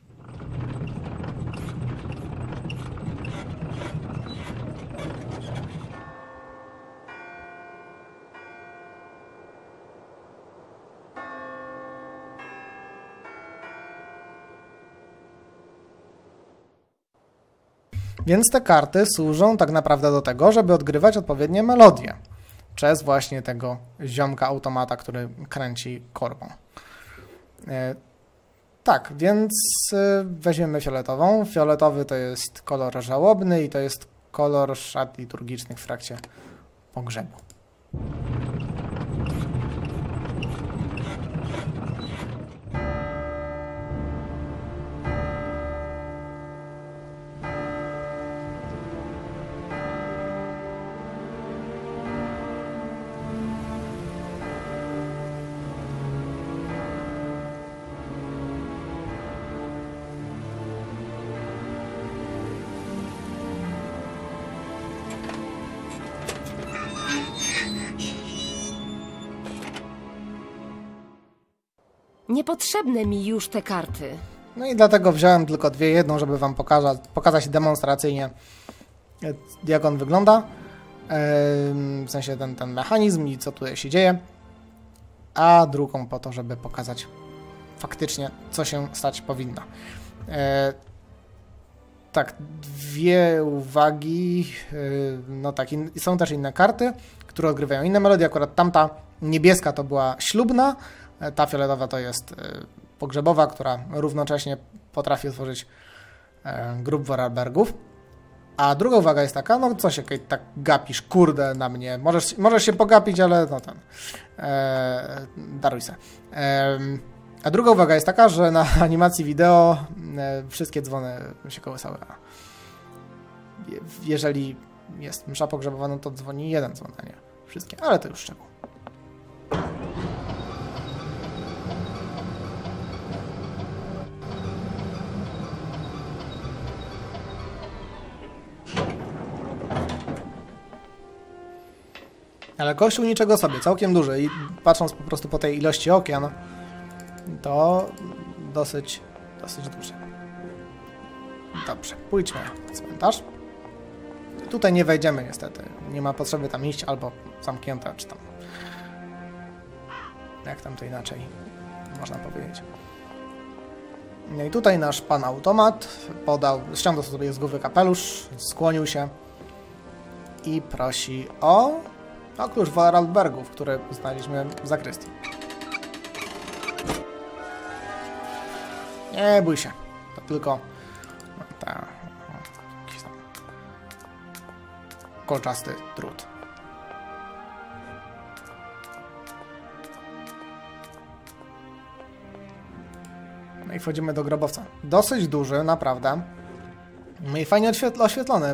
Więc te karty służą tak naprawdę do tego, żeby odgrywać odpowiednie melodie przez właśnie tego ziomka automata, który kręci korbą. E, tak, więc weźmiemy fioletową. Fioletowy to jest kolor żałobny i to jest kolor szat liturgicznych w trakcie pogrzebu. Niepotrzebne mi już te karty. No i dlatego wziąłem tylko dwie. Jedną, żeby wam pokazać, pokazać demonstracyjnie, jak on wygląda. W sensie ten, ten mechanizm i co tutaj się dzieje. A drugą po to, żeby pokazać faktycznie, co się stać powinno. Tak, dwie uwagi. No tak, są też inne karty, które odgrywają inne melodie. Akurat tamta niebieska to była ślubna. Ta fioletowa to jest pogrzebowa, która równocześnie potrafi otworzyć grup Vorarlbergów. A druga uwaga jest taka, no co się Kate, tak gapisz, kurde, na mnie. Możesz, możesz się pogapić, ale no ten, e, daruj se. E, a druga uwaga jest taka, że na animacji wideo e, wszystkie dzwony się kołysały. Jeżeli jest msza pogrzebowa, no to dzwoni jeden dzwon, a nie wszystkie, ale to już szczegół. Ale kościół niczego sobie, całkiem duży i patrząc po prostu po tej ilości okien, to dosyć, dosyć duży. Dobrze, pójdźmy na cmentarz. Tutaj nie wejdziemy niestety, nie ma potrzeby tam iść, albo zamknięte, czy tam... Jak tam to inaczej można powiedzieć. No i tutaj nasz pan automat podał, ściągnął sobie z głowy kapelusz, skłonił się i prosi o... O klucz Vorarlbergów, który znaleźliśmy w zakrystii. Nie bój się. To tylko ta, jakiś tam kolczasty drut. No i wchodzimy do grobowca. Dosyć duży, naprawdę. No i fajnie oświetlony.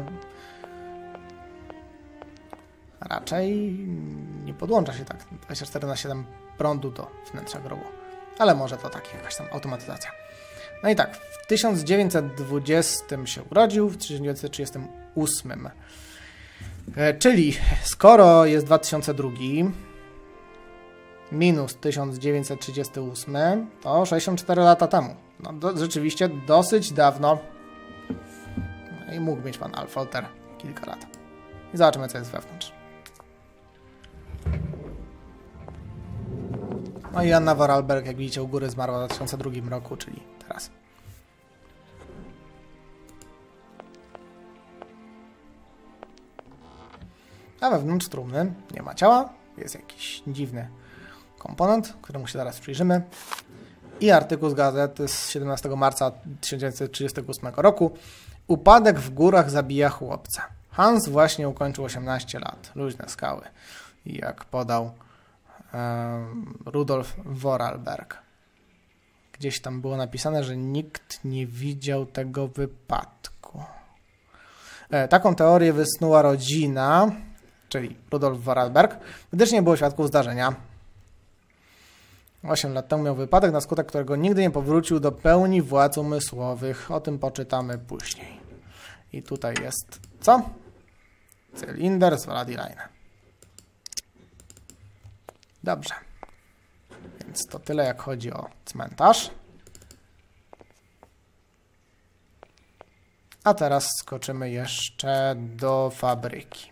Raczej nie podłącza się tak dwadzieścia cztery na siedem prądu do wnętrza grobu. Ale może to tak jakaś tam automatyzacja. No i tak, w tysiąc dziewięćset dwudziestym się urodził, w tysiąc dziewięćset trzydziestym ósmym. E, czyli skoro jest dwa tysiące drugi minus tysiąc dziewięćset trzydziesty ósmy, to sześćdziesiąt cztery lata temu. No, do, rzeczywiście dosyć dawno. No i mógł mieć pan Alfolter kilka lat. i zobaczymy, co jest wewnątrz. No i Anna Vorarlberg, jak widzicie, u góry zmarła w dwa tysiące drugim roku, czyli teraz. A wewnątrz trumny nie ma ciała, jest jakiś dziwny komponent, któremu się zaraz przyjrzymy. I artykuł z gazety z siedemnastego marca tysiąc dziewięćset trzydziestego ósmego roku. Upadek w górach zabija chłopca. Hans właśnie ukończył osiemnaście lat. Luźne skały. I jak podał um, Rudolf Vorarlberg. Gdzieś tam było napisane, że nikt nie widział tego wypadku. E, taką teorię wysnuła rodzina, czyli Rudolf Vorarlberg, gdyż nie było świadków zdarzenia. osiem lat temu miał wypadek, na skutek którego nigdy nie powrócił do pełni władz umysłowych. O tym poczytamy później. I tutaj jest co? Cylinder z Valadilaina. Dobrze. Więc to tyle, jak chodzi o cmentarz. A teraz skoczymy jeszcze do fabryki.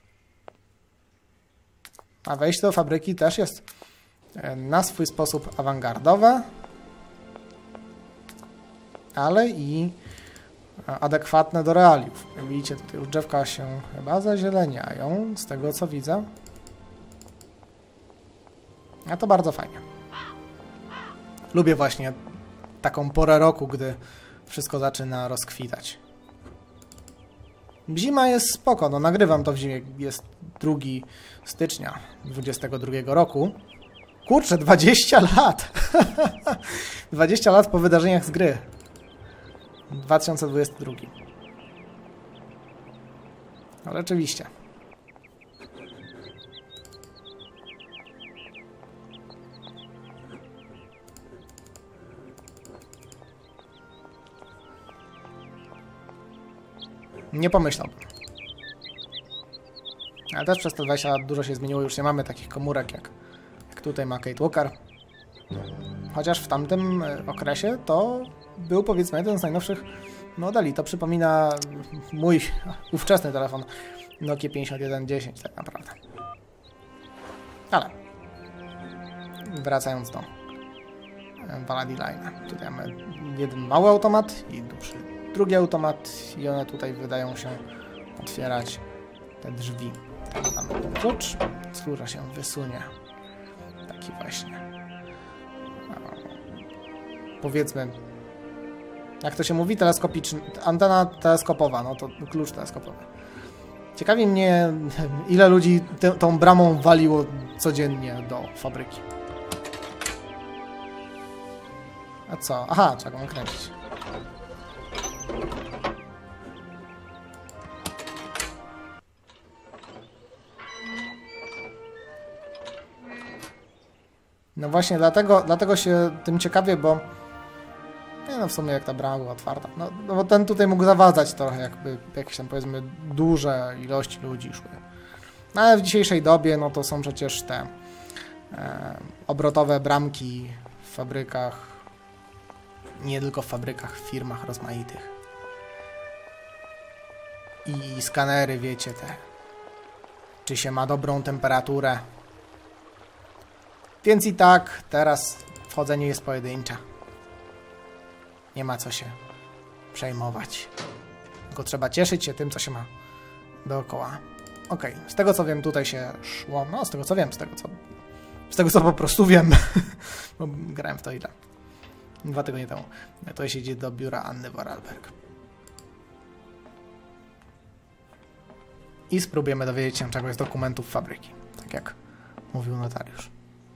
A wejście do fabryki też jest na swój sposób awangardowe, ale i adekwatne do realiów. Jak widzicie, tutaj już drzewka się chyba zazieleniają, z tego co widzę. A to bardzo fajnie. Lubię właśnie taką porę roku, gdy wszystko zaczyna rozkwitać. Zima jest spoko, no nagrywam to w zimie, jest drugiego stycznia dwudziestego drugiego roku. Kurczę, dwadzieścia lat! dwadzieścia lat po wydarzeniach z gry. dwa tysiące dwudziesty drugi. No rzeczywiście. Nie pomyślałbym. Ale też przez te dwadzieścia lat dużo się zmieniło. Już nie mamy takich komórek jak, jak tutaj ma Kate Walker. Chociaż w tamtym okresie to był, powiedzmy, jeden z najnowszych modeli. To przypomina mój ówczesny telefon Nokia pięćdziesiąt jeden dziesięć tak naprawdę. Ale wracając do Valadilaina. Tutaj mamy jeden mały automat i duży drugi automat i one tutaj wydają się otwierać te drzwi. Tam mamy klucz, z którego się wysunie taki właśnie, no, powiedzmy, jak to się mówi, teleskopiczny, antena teleskopowa, no to klucz teleskopowy. Ciekawi mnie, ile ludzi te, tą bramą waliło codziennie do fabryki. A co? Aha, trzeba go kręcić. No właśnie, dlatego, dlatego się tym ciekawię, bo nie no w sumie jak ta brama była otwarta, no, no bo ten tutaj mógł zawadzać trochę, jakby jakieś tam powiedzmy duże ilości ludzi szły. No ale w dzisiejszej dobie no to są przecież te e, obrotowe bramki w fabrykach, nie tylko w fabrykach, w firmach rozmaitych. I skanery, wiecie, te, czy się ma dobrą temperaturę. Więc i tak teraz wchodzenie jest pojedyncze. Nie ma co się przejmować. Tylko trzeba cieszyć się tym, co się ma dookoła. Okej, okay. Z tego co wiem, tutaj się szło. No, z tego co wiem, z tego co. Z tego co po prostu wiem. Bo grałem w to ile? Dwa tygodnie temu. To się idzie do biura Anny Vorarlberg. I spróbujemy dowiedzieć się czegoś z dokumentów fabryki. Tak jak mówił notariusz.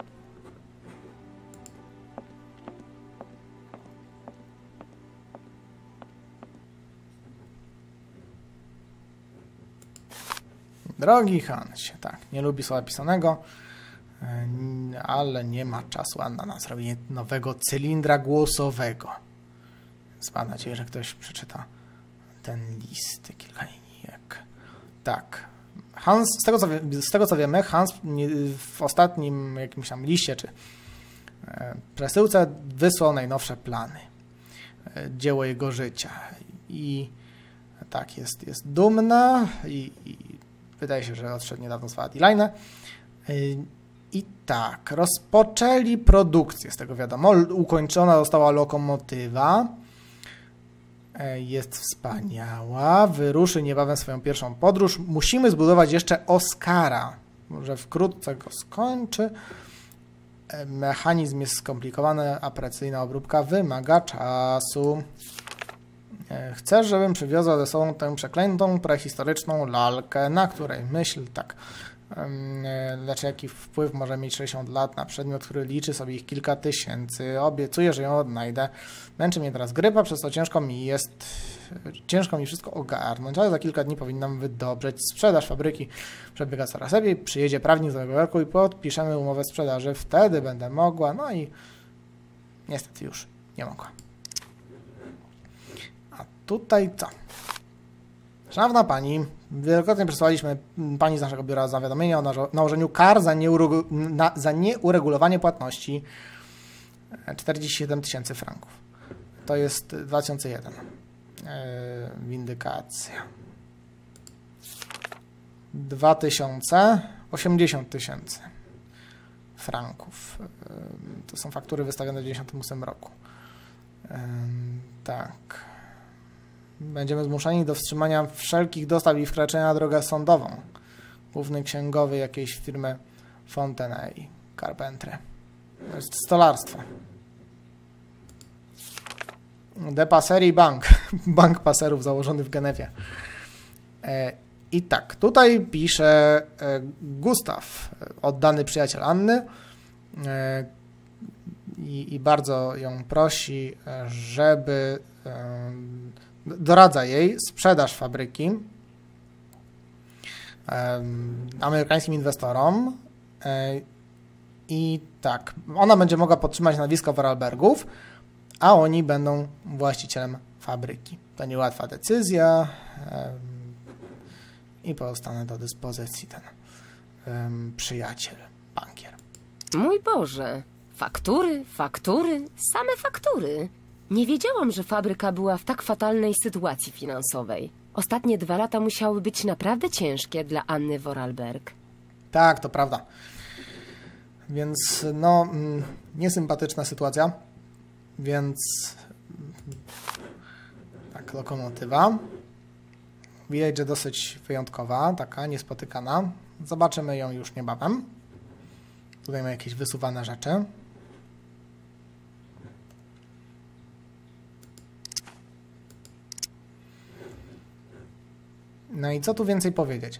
Drogi Hansie, tak, nie lubi słowa pisanego, ale nie ma czasu Anna na zrobienie nowego cylindra głosowego. Więc mam nadzieję, że ktoś przeczyta ten list, kilka linijek. Tak, Hans, z tego co, wie, z tego co wiemy, Hans w ostatnim jakimś tam liście czy przesyłce wysłał najnowsze plany, dzieło jego życia i tak, jest, jest dumna i, i wydaje się, że odszedł niedawno z Valadilaine. I tak, rozpoczęli produkcję, z tego wiadomo. Ukończona została lokomotywa. Jest wspaniała. Wyruszy niebawem swoją pierwszą podróż. Musimy zbudować jeszcze Oscara. Może wkrótce go skończy. Mechanizm jest skomplikowany, a precyzyjna obróbka wymaga czasu. Chcę, żebym przywiozła ze sobą tę przeklętą, prehistoryczną lalkę, na której myśl tak, lecz jaki wpływ może mieć sześćdziesiąt lat na przedmiot, który liczy sobie ich kilka tysięcy. Obiecuję, że ją odnajdę. Męczy mnie teraz grypa, przez to ciężko mi jest, ciężko mi wszystko ogarnąć, ale za kilka dni powinnam wydobrzeć. Sprzedaż fabryki przebiega coraz lepiej, przyjedzie prawnik z Nowego Jorku i podpiszemy umowę sprzedaży. Wtedy będę mogła, no i niestety już nie mogła. A tutaj co? Szanowna Pani, wielokrotnie przesłaliśmy Pani z naszego biura zawiadomienie o nałożeniu kar za, nieuregu na, za nieuregulowanie płatności czterdzieści siedem tysięcy franków. To jest dwa tysiące jeden. Yy, windykacja. dwa tysiące osiemdziesiąt tysięcy franków. Yy, to są faktury wystawione w dziewięćdziesiątym ósmym roku. Yy, tak. Będziemy zmuszeni do wstrzymania wszelkich dostaw i wkraczania na drogę sądową. Główny księgowy jakiejś firmy Fontenay Carpentry. To jest stolarstwo. De Passerii Bank. Bank paserów założony w Genewie. E, I tak, tutaj pisze e, Gustaw, oddany przyjaciel Anny. E, i, I bardzo ją prosi, żeby e, doradza jej sprzedaż fabryki um, amerykańskim inwestorom um, i tak, ona będzie mogła podtrzymać nazwisko Vorarlbergów, a oni będą właścicielem fabryki. To niełatwa decyzja um, i pozostanę do dyspozycji ten um, przyjaciel, bankier. Mój Boże, faktury, faktury, same faktury. Nie wiedziałam, że fabryka była w tak fatalnej sytuacji finansowej. Ostatnie dwa lata musiały być naprawdę ciężkie dla Anny Vorarlberg. Tak, to prawda. Więc no, niesympatyczna sytuacja. Więc tak, lokomotywa. Widać, że dosyć wyjątkowa, taka niespotykana. Zobaczymy ją już niebawem. Tutaj ma jakieś wysuwane rzeczy. No i co tu więcej powiedzieć?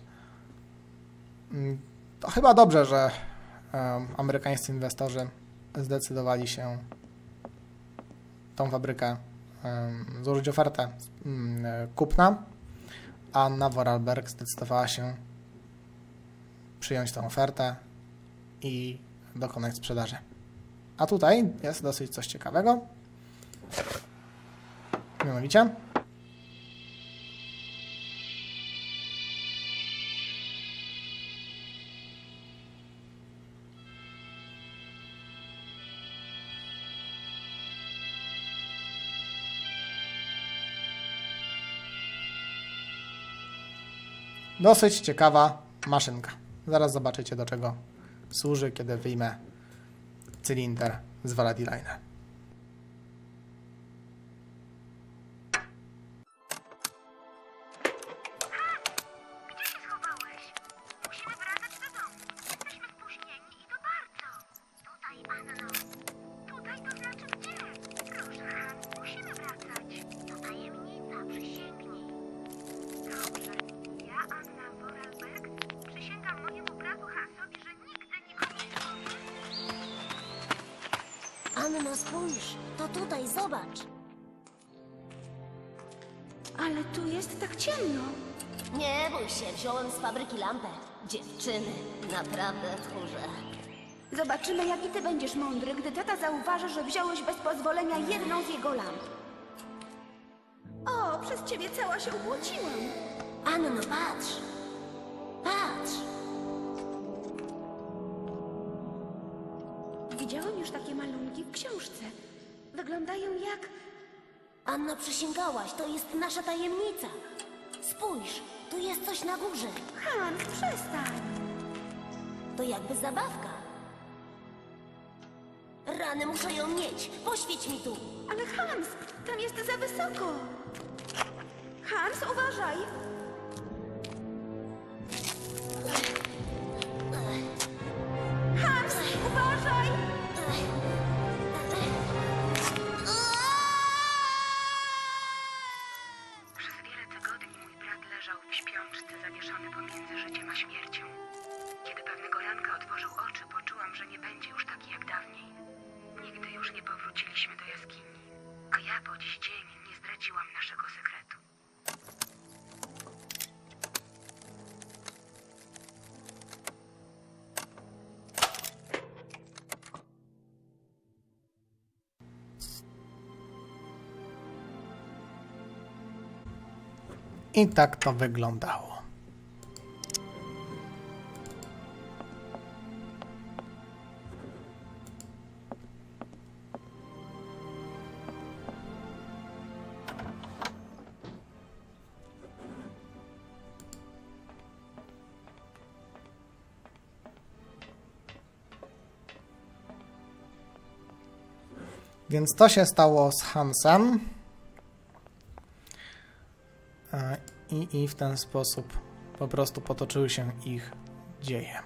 To chyba dobrze, że um, amerykańscy inwestorzy zdecydowali się tą fabrykę um, złożyć ofertę um, kupna, a Anna Vorarlberg zdecydowała się przyjąć tę ofertę i dokonać sprzedaży. A tutaj jest dosyć coś ciekawego. Mianowicie dosyć ciekawa maszynka. Zaraz zobaczycie, do czego służy, kiedy wyjmę cylinder z Valadilaine. Gdzie się schowałeś? Musimy wracać do domu. Jesteśmy spóźnieni i to bardzo. Tutaj, Anno. Tutaj to znaczy gdzie? Proszę, Hans, musimy wracać. To tajemnica, przysięgnij. Dobrze. Ja, Anna Vorarlberg, przysięgam mojemu bratu Hansowi, że nigdy nikomu nie powiem. Anno, spójrz, to tutaj, zobacz. Ale tu jest tak ciemno. Nie bój się, wziąłem z fabryki lampę. Dziewczyny, naprawdę tchórze. Zobaczymy, jaki ty będziesz mądry, gdy tata zauważy, że wziąłeś bez pozwolenia jedną z jego lamp. O, przez ciebie cała się ubłociłam. Anno, patrz. Patrz. Widziałam już takie malunki w książce. Wyglądają jak... Anno, przysięgałaś, to jest nasza tajemnica. Spójrz, tu jest coś na górze. Hans, przestań. To jakby zabawka. Rany, muszę ją mieć. Poświeć mi tu. Ale Hans, tam jest za wysoko. Hans, uważaj. Hans, uważaj. Przez wiele tygodni mój brat leżał w śpiączce, zawieszony pomiędzy życiem a śmiercią. Kiedy pewnego ranka otworzył oczy, poczułam, że nie będzie już taki jak dawniej. Nigdy już nie powróciliśmy do jaskini, a ja po dziś dzień nie zdradziłam naszego sekretu. I tak to wyglądało. Więc to się stało z Hansem. I, I w ten sposób po prostu potoczyły się ich dzieje.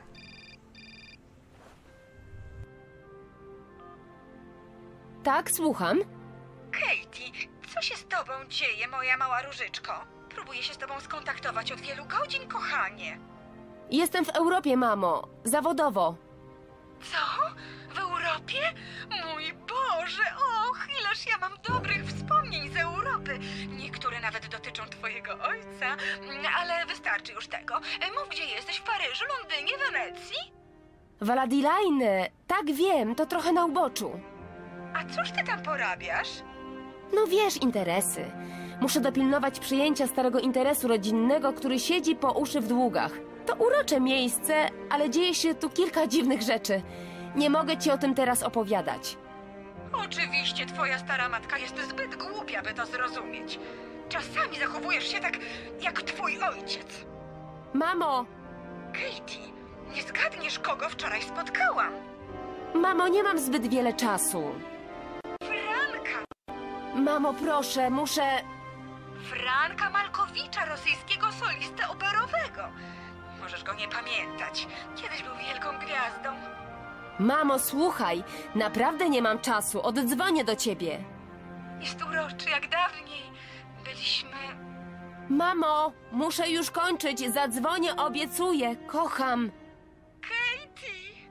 Tak, słucham. Katie, co się z tobą dzieje, moja mała różyczko? Próbuję się z tobą skontaktować od wielu godzin, kochanie. Jestem w Europie, mamo. Zawodowo. Co? W Europie? Mój Boże, och, ileż ja mam dobrych wspomnień z Europy. Niektóre nawet dotyczą twojego ojca, ale wystarczy już tego. Mów, gdzie jesteś, w Paryżu, Londynie, Wenecji? Valadilaine. Tak, wiem, to trochę na uboczu. A cóż ty tam porabiasz? No wiesz, interesy. Muszę dopilnować przyjęcia starego interesu rodzinnego, który siedzi po uszy w długach. To urocze miejsce, ale dzieje się tu kilka dziwnych rzeczy. Nie mogę ci o tym teraz opowiadać. Oczywiście, twoja stara matka jest zbyt głupia, by to zrozumieć. Czasami zachowujesz się tak, jak twój ojciec. Mamo! Katie, nie zgadniesz, kogo wczoraj spotkałam. Mamo, nie mam zbyt wiele czasu. Franka! Mamo, proszę, muszę... Franka Malkowicza, rosyjskiego solistę operowego. Możesz go nie pamiętać. Kiedyś był wielką gwiazdą. Mamo, słuchaj, naprawdę nie mam czasu. Oddzwonię do ciebie. Jest uroczy jak dawniej. Byliśmy... Mamo, muszę już kończyć. Zadzwonię, obiecuję. Kocham. Katie!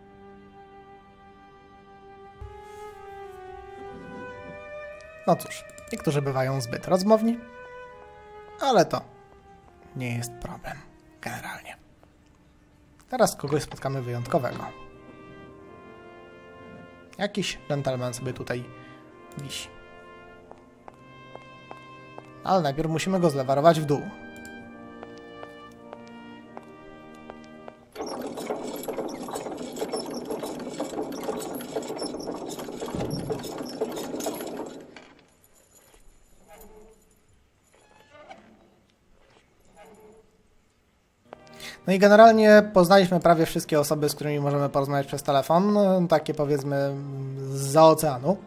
No cóż, niektórzy bywają zbyt rozmowni, ale to nie jest problem generalnie. Teraz kogoś spotkamy wyjątkowego. Jakiś gentleman sobie tutaj wisi. Ale najpierw musimy go zlewarować w dół. No i generalnie poznaliśmy prawie wszystkie osoby, z którymi możemy porozmawiać przez telefon, takie powiedzmy zza oceanu.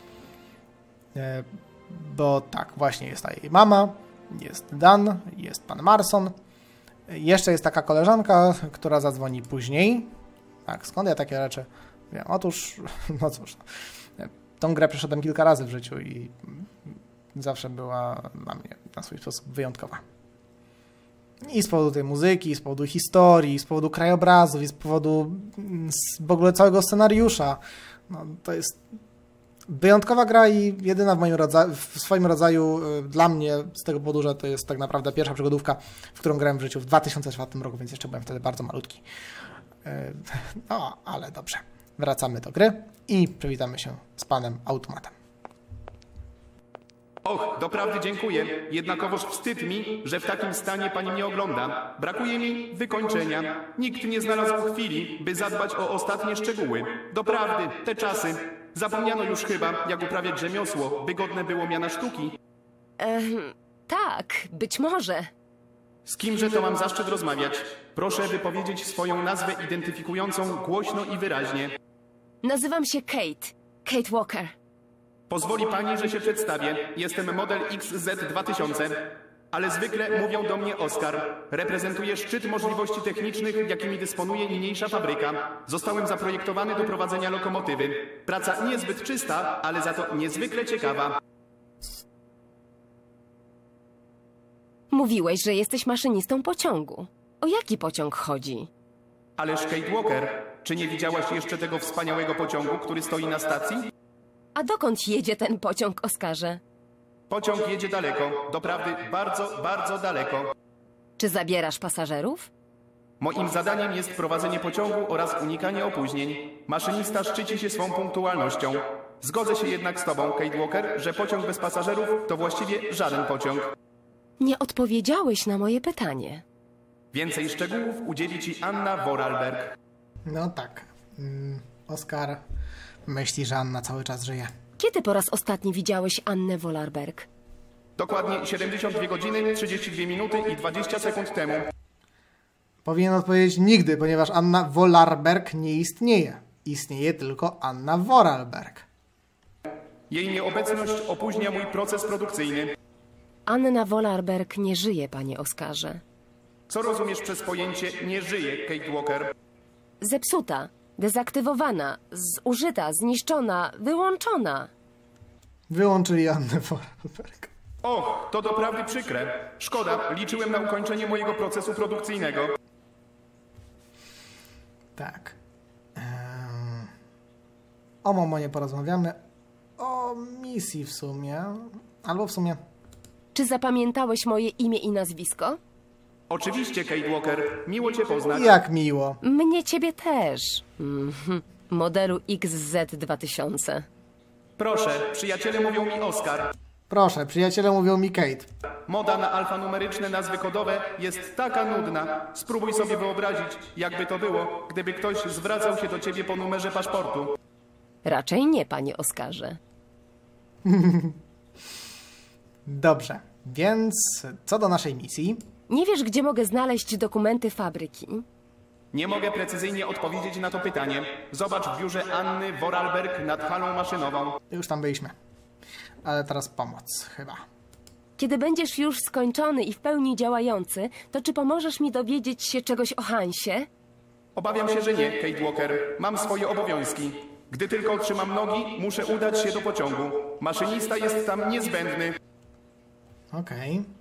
Bo tak, właśnie jest ta jej mama, jest Dan, jest pan Marson. Jeszcze jest taka koleżanka, która zadzwoni później. Tak, skąd ja takie rzeczy wiem? Otóż, no cóż, tą grę przeszedłem kilka razy w życiu i zawsze była dla mnie na swój sposób wyjątkowa. I z powodu tej muzyki, i z powodu historii, i z powodu krajobrazów, i z powodu w ogóle całego scenariusza. No, to jest wyjątkowa gra i jedyna w, moim rodzaju, w swoim rodzaju dla mnie, z tego powodu, że to jest tak naprawdę pierwsza przygodówka, w którą grałem w życiu w dwa tysiące czwartym roku, więc jeszcze byłem wtedy bardzo malutki. No, ale dobrze. Wracamy do gry i przywitamy się z panem automatem. Och, doprawdy dziękuję. Jednakowoż wstyd mi, że w takim stanie pani mnie ogląda. Brakuje mi wykończenia. Nikt nie znalazł chwili, by zadbać o ostatnie szczegóły. Doprawdy, te czasy. Zapomniano już chyba, jak uprawiać rzemiosło, by godne było miana sztuki. Ehm, tak, być może. Z kimże to mam zaszczyt rozmawiać? Proszę wypowiedzieć swoją nazwę identyfikującą głośno i wyraźnie. Nazywam się Kate. Kate Walker. Pozwoli pani, że się przedstawię. Jestem model X Z dwa tysiące. Ale zwykle mówią do mnie Oskar. Reprezentuję szczyt możliwości technicznych, jakimi dysponuje niniejsza fabryka. Zostałem zaprojektowany do prowadzenia lokomotywy. Praca niezbyt czysta, ale za to niezwykle ciekawa. Mówiłeś, że jesteś maszynistą pociągu. O jaki pociąg chodzi? Ależ Kate Walker, czy nie widziałaś jeszcze tego wspaniałego pociągu, który stoi na stacji? A dokąd jedzie ten pociąg, Oskarze? Pociąg jedzie daleko, doprawdy bardzo, bardzo daleko. Czy zabierasz pasażerów? Moim zadaniem jest prowadzenie pociągu oraz unikanie opóźnień. Maszynista szczyci się swą punktualnością. Zgodzę się jednak z tobą, Kate Walker, że pociąg bez pasażerów to właściwie żaden pociąg. Nie odpowiedziałeś na moje pytanie. Więcej szczegółów udzieli ci Anna Vorarlberg. No tak. Mm, Oskar myśli, że Anna cały czas żyje. Kiedy po raz ostatni widziałeś Annę Vorarlberg? Dokładnie siedemdziesiąt dwie godziny, trzydzieści dwie minuty i dwadzieścia sekund temu. Powinien odpowiedzieć nigdy, ponieważ Anna Vorarlberg nie istnieje. Istnieje tylko Anna Vorarlberg. Jej nieobecność opóźnia mój proces produkcyjny. Anna Vorarlberg nie żyje, panie Oskarze. Co rozumiesz przez pojęcie nie żyje, Kate Walker? Zepsuta, dezaktywowana, zużyta, zniszczona, wyłączona. Wyłączyli Annę Vorarlberg. Och, to doprawdy przykre. Szkoda, liczyłem na ukończenie mojego procesu produkcyjnego. Tak. Ehm... O Momonie porozmawiamy. O misji w sumie. Albo w sumie... Czy zapamiętałeś moje imię i nazwisko? Oczywiście, Kate Walker. Miło cię poznać. Jak miło. Mnie ciebie też. Mhm. Modelu X Z dwa tysiące. Proszę, przyjaciele mówią mi Oskar. Proszę, przyjaciele mówią mi Kate. Moda na alfanumeryczne nazwy kodowe jest taka nudna. Spróbuj sobie wyobrazić, jakby to było, gdyby ktoś zwracał się do ciebie po numerze paszportu. Raczej nie, panie Oskarze. Dobrze, więc co do naszej misji? Nie wiesz, gdzie mogę znaleźć dokumenty fabryki? Nie mogę precyzyjnie odpowiedzieć na to pytanie. Zobacz w biurze Anny Vorarlberg nad halą maszynową. Już tam byliśmy. Ale teraz pomoc, chyba. Kiedy będziesz już skończony i w pełni działający, to czy pomożesz mi dowiedzieć się czegoś o Hansie? Obawiam się, że nie, Kate Walker. Mam swoje obowiązki. Gdy tylko otrzymam nogi, muszę udać się do pociągu. Maszynista jest tam niezbędny. Okej. Okay.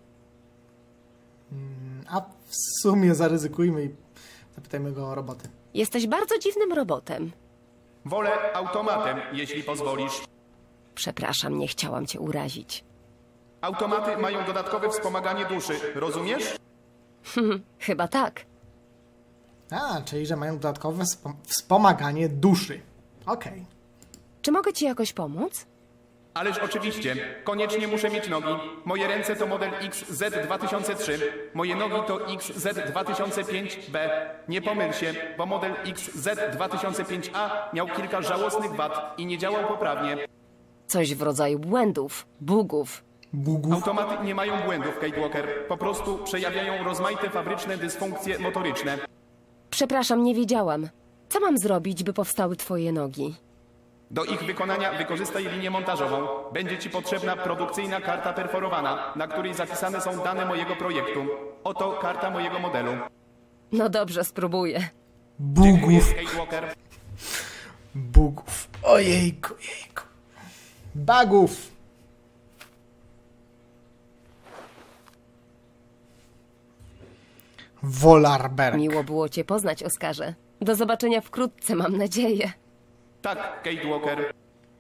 A w sumie zaryzykujmy i zapytajmy go o roboty. Jesteś bardzo dziwnym robotem. Wolę automatem, jeśli pozwolisz. Przepraszam, nie chciałam cię urazić. Automaty mają dodatkowe wspomaganie duszy, rozumiesz? Chyba tak. A, czyli że mają dodatkowe wspomaganie duszy. Okej. Okay. Czy mogę ci jakoś pomóc? Ależ oczywiście. Koniecznie muszę mieć nogi. Moje ręce to model X Z dwa tysiące trzy. Moje nogi to X Z dwa tysiące pięć B. Nie pomyl się, bo model X Z dwa tysiące pięć A miał kilka żałosnych wad i nie działał poprawnie. Coś w rodzaju błędów, bugów. Bugów? Automaty nie mają błędów, Kate Walker. Po prostu przejawiają rozmaite fabryczne dysfunkcje motoryczne. Przepraszam, nie wiedziałam. Co mam zrobić, by powstały twoje nogi? Do ich wykonania wykorzystaj linię montażową. Będzie ci potrzebna produkcyjna karta perforowana, na której zapisane są dane mojego projektu. Oto karta mojego modelu. No dobrze, spróbuję. Bugów. Kate Walker. Bugów. Ojejku, jejku. Bagów. Vorarlberg. Miło było cię poznać, Oskarze. Do zobaczenia wkrótce, mam nadzieję. Tak, Kate Walker.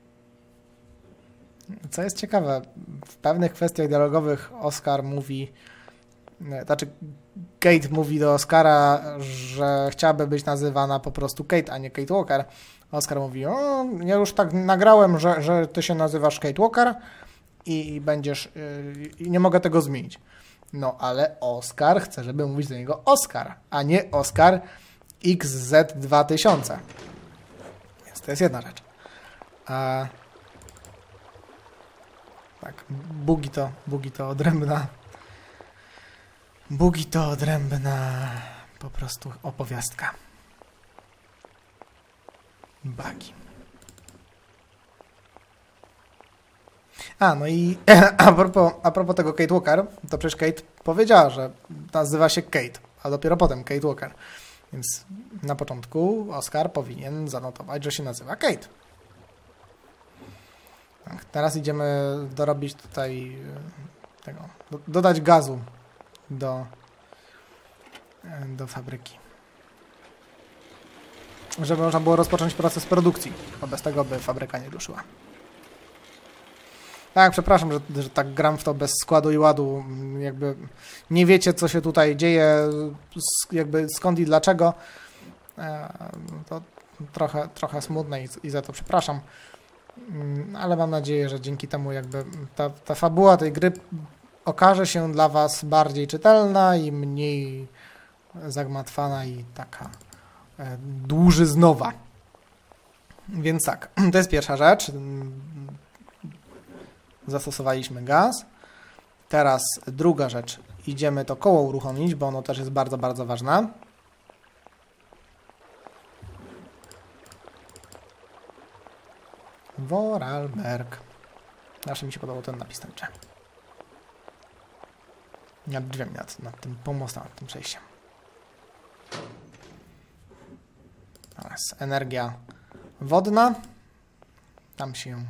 Co jest ciekawe, w pewnych kwestiach dialogowych Oskar mówi, znaczy Kate mówi do Oskara, że chciałaby być nazywana po prostu Kate, a nie Kate Walker. Oskar mówi, o, ja już tak nagrałem, że, że ty się nazywasz Kate Walker i, i będziesz, i yy, nie mogę tego zmienić. No, ale Oskar chce, żeby mówić do niego Oskar, a nie Oskar X Z dwa tysiące. Więc to jest jedna rzecz. A... Tak, bugi to, bugi to odrębna, Bugi to odrębna po prostu opowiastka. Bugi. A, no i a propos, a propos tego Kate Walker, to przecież Kate powiedziała, że nazywa się Kate, a dopiero potem Kate Walker. Więc na początku Oskar powinien zanotować, że się nazywa Kate. Tak, teraz idziemy dorobić tutaj tego, do, dodać gazu do, do fabryki. Żeby można było rozpocząć proces produkcji, bo bez tego by fabryka nie ruszyła. Tak, przepraszam, że, że tak gram w to bez składu i ładu. Jakby nie wiecie, co się tutaj dzieje, jakby skąd i dlaczego. To trochę, trochę smutne i, i za to przepraszam. Ale mam nadzieję, że dzięki temu jakby ta, ta fabuła tej gry okaże się dla was bardziej czytelna i mniej zagmatwana i taka dłużyznowa. Więc tak, to jest pierwsza rzecz. Zastosowaliśmy gaz. Teraz druga rzecz. Idziemy to koło uruchomić, bo ono też jest bardzo, bardzo ważne. Vorarlberg. Zawsze mi się podobał ten napis tam. Nad drzwiami, nad, nad tym pomostem, nad tym przejściem. Teraz energia wodna. Tam się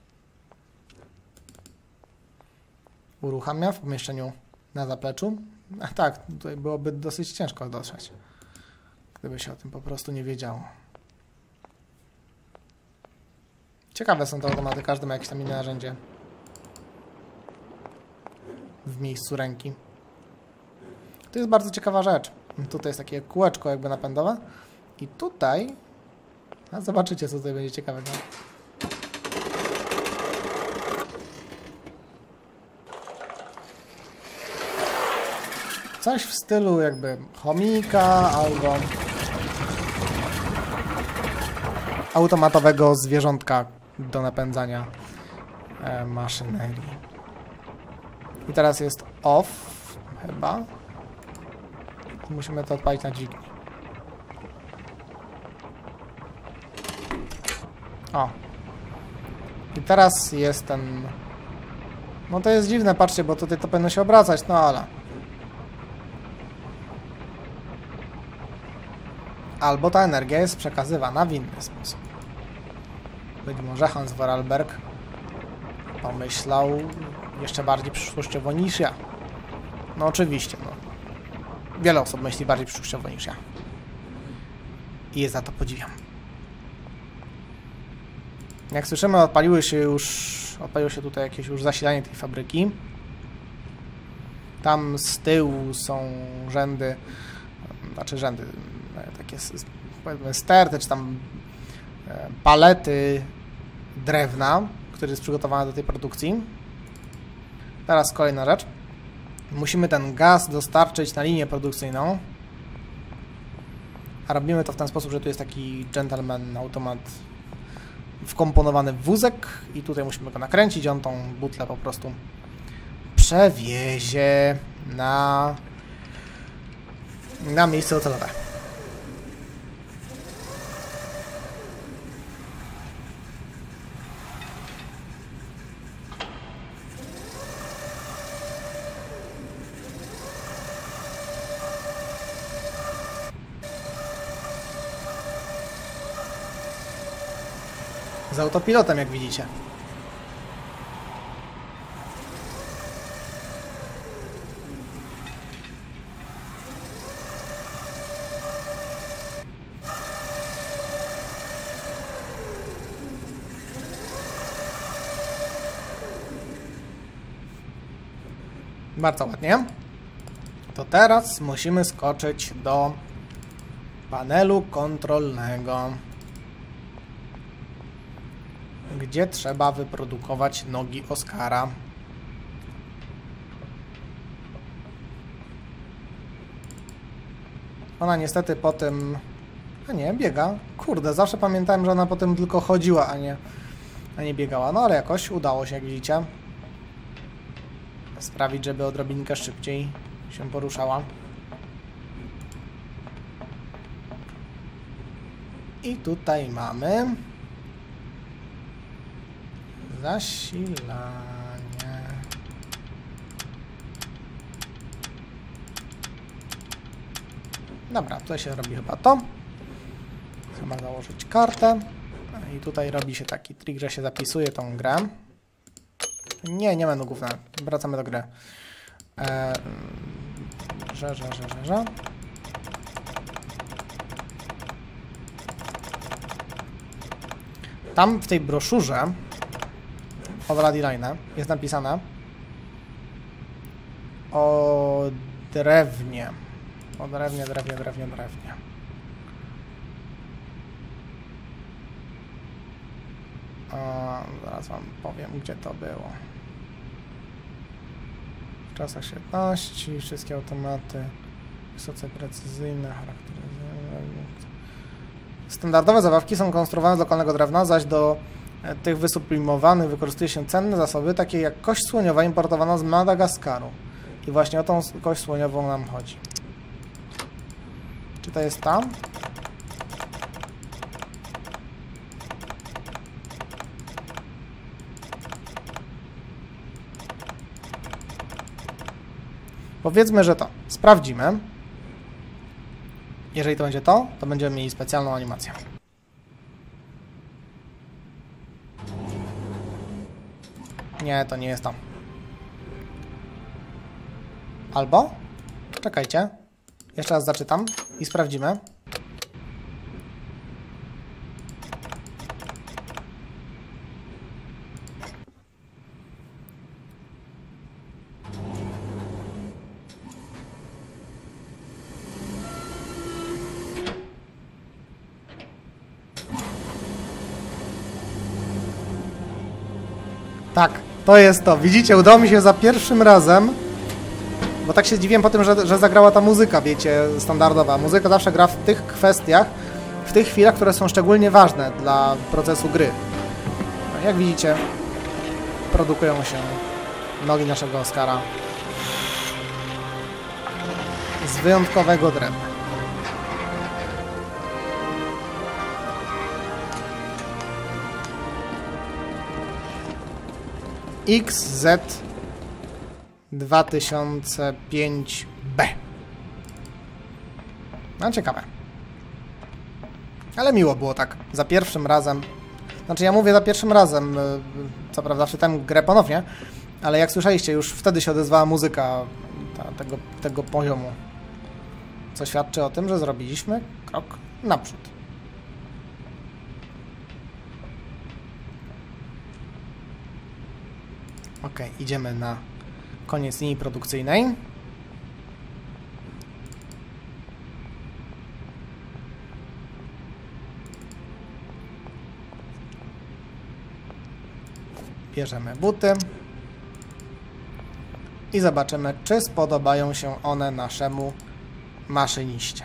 uruchamia w pomieszczeniu na zapleczu. A tak, tutaj byłoby dosyć ciężko dotrzeć, gdyby się o tym po prostu nie wiedziało. Ciekawe są te automaty, każdy ma jakieś tam inne narzędzie w miejscu ręki. To jest bardzo ciekawa rzecz. Tutaj jest takie kółeczko jakby napędowe i tutaj, a zobaczycie, co tutaj będzie ciekawego. Coś w stylu jakby chomika albo automatowego zwierzątka do napędzania e, maszynerii. I teraz jest off chyba. Musimy to odpalić na dźwigni. O. I teraz jest ten... No to jest dziwne, patrzcie, bo tutaj to powinno się obracać, no ale... Albo ta energia jest przekazywana w inny sposób. Być może Hans Vorarlberg pomyślał jeszcze bardziej przyszłościowo niż ja. No oczywiście, no. Wiele osób myśli bardziej przyszłościowo niż ja. I je za to podziwiam. Jak słyszymy, odpaliły się już... Odpaliło się tutaj jakieś już zasilanie tej fabryki. Tam z tyłu są rzędy... Znaczy rzędy... Takie powiedzmy sterty, czy tam palety drewna, które jest przygotowane do tej produkcji. Teraz kolejna rzecz. Musimy ten gaz dostarczyć na linię produkcyjną. A robimy to w ten sposób, że tu jest taki gentleman automat wkomponowany w wózek i tutaj musimy go nakręcić. On tą butlę po prostu przewiezie na, na miejsce docelowe. Z autopilotem, jak widzicie. Bardzo ładnie. To teraz musimy skoczyć do panelu kontrolnego, gdzie trzeba wyprodukować nogi Oskara. Ona niestety po tym... A nie, biega. Kurde, zawsze pamiętałem, że ona po tym tylko chodziła, a nie, a nie biegała. No ale jakoś udało się, jak widzicie, sprawić, żeby odrobinkę szybciej się poruszała. I tutaj mamy zasilanie. Dobra, tutaj się robi chyba to. Trzeba założyć kartę. I tutaj robi się taki trik, że się zapisuje tą grę. Nie, nie będę główna. Wracamy do gry. Eee, że, że, że, że, że. Tam w tej broszurze od Bloodline jest napisane o drewnie. O drewnie, drewnie, drewnie, drewnie. A, zaraz wam powiem, gdzie to było. W czasach świetności, wszystkie automaty wysoce precyzyjne, charakteryzujące. Standardowe zabawki są konstruowane z lokalnego drewna, zaś do tych wysublimowanych wykorzystuje się cenne zasoby, takie jak kość słoniowa importowana z Madagaskaru. I właśnie o tą kość słoniową nam chodzi. Czy to jest tam? Powiedzmy, że to. Sprawdzimy. Jeżeli to będzie to, to będziemy mieli specjalną animację. Nie, to nie jest to. Albo? Czekajcie. Jeszcze raz zaczytam i sprawdzimy. Tak, to jest to. Widzicie, udało mi się za pierwszym razem, bo tak się zdziwiłem po tym, że, że zagrała ta muzyka, wiecie, standardowa. Muzyka zawsze gra w tych kwestiach, w tych chwilach, które są szczególnie ważne dla procesu gry. No, jak widzicie, produkują się nogi naszego Oscara z wyjątkowego drewna. X Z dwa tysiące pięć B. No ciekawe. Ale miło było tak. Za pierwszym razem. Znaczy ja mówię za pierwszym razem. Co prawda wczytałem grę ponownie. Ale jak słyszeliście, już wtedy się odezwała muzyka ta, tego, tego poziomu. Co świadczy o tym, że zrobiliśmy krok naprzód. Ok, idziemy na koniec linii produkcyjnej. Bierzemy buty i zobaczymy, czy spodobają się one naszemu maszyniście.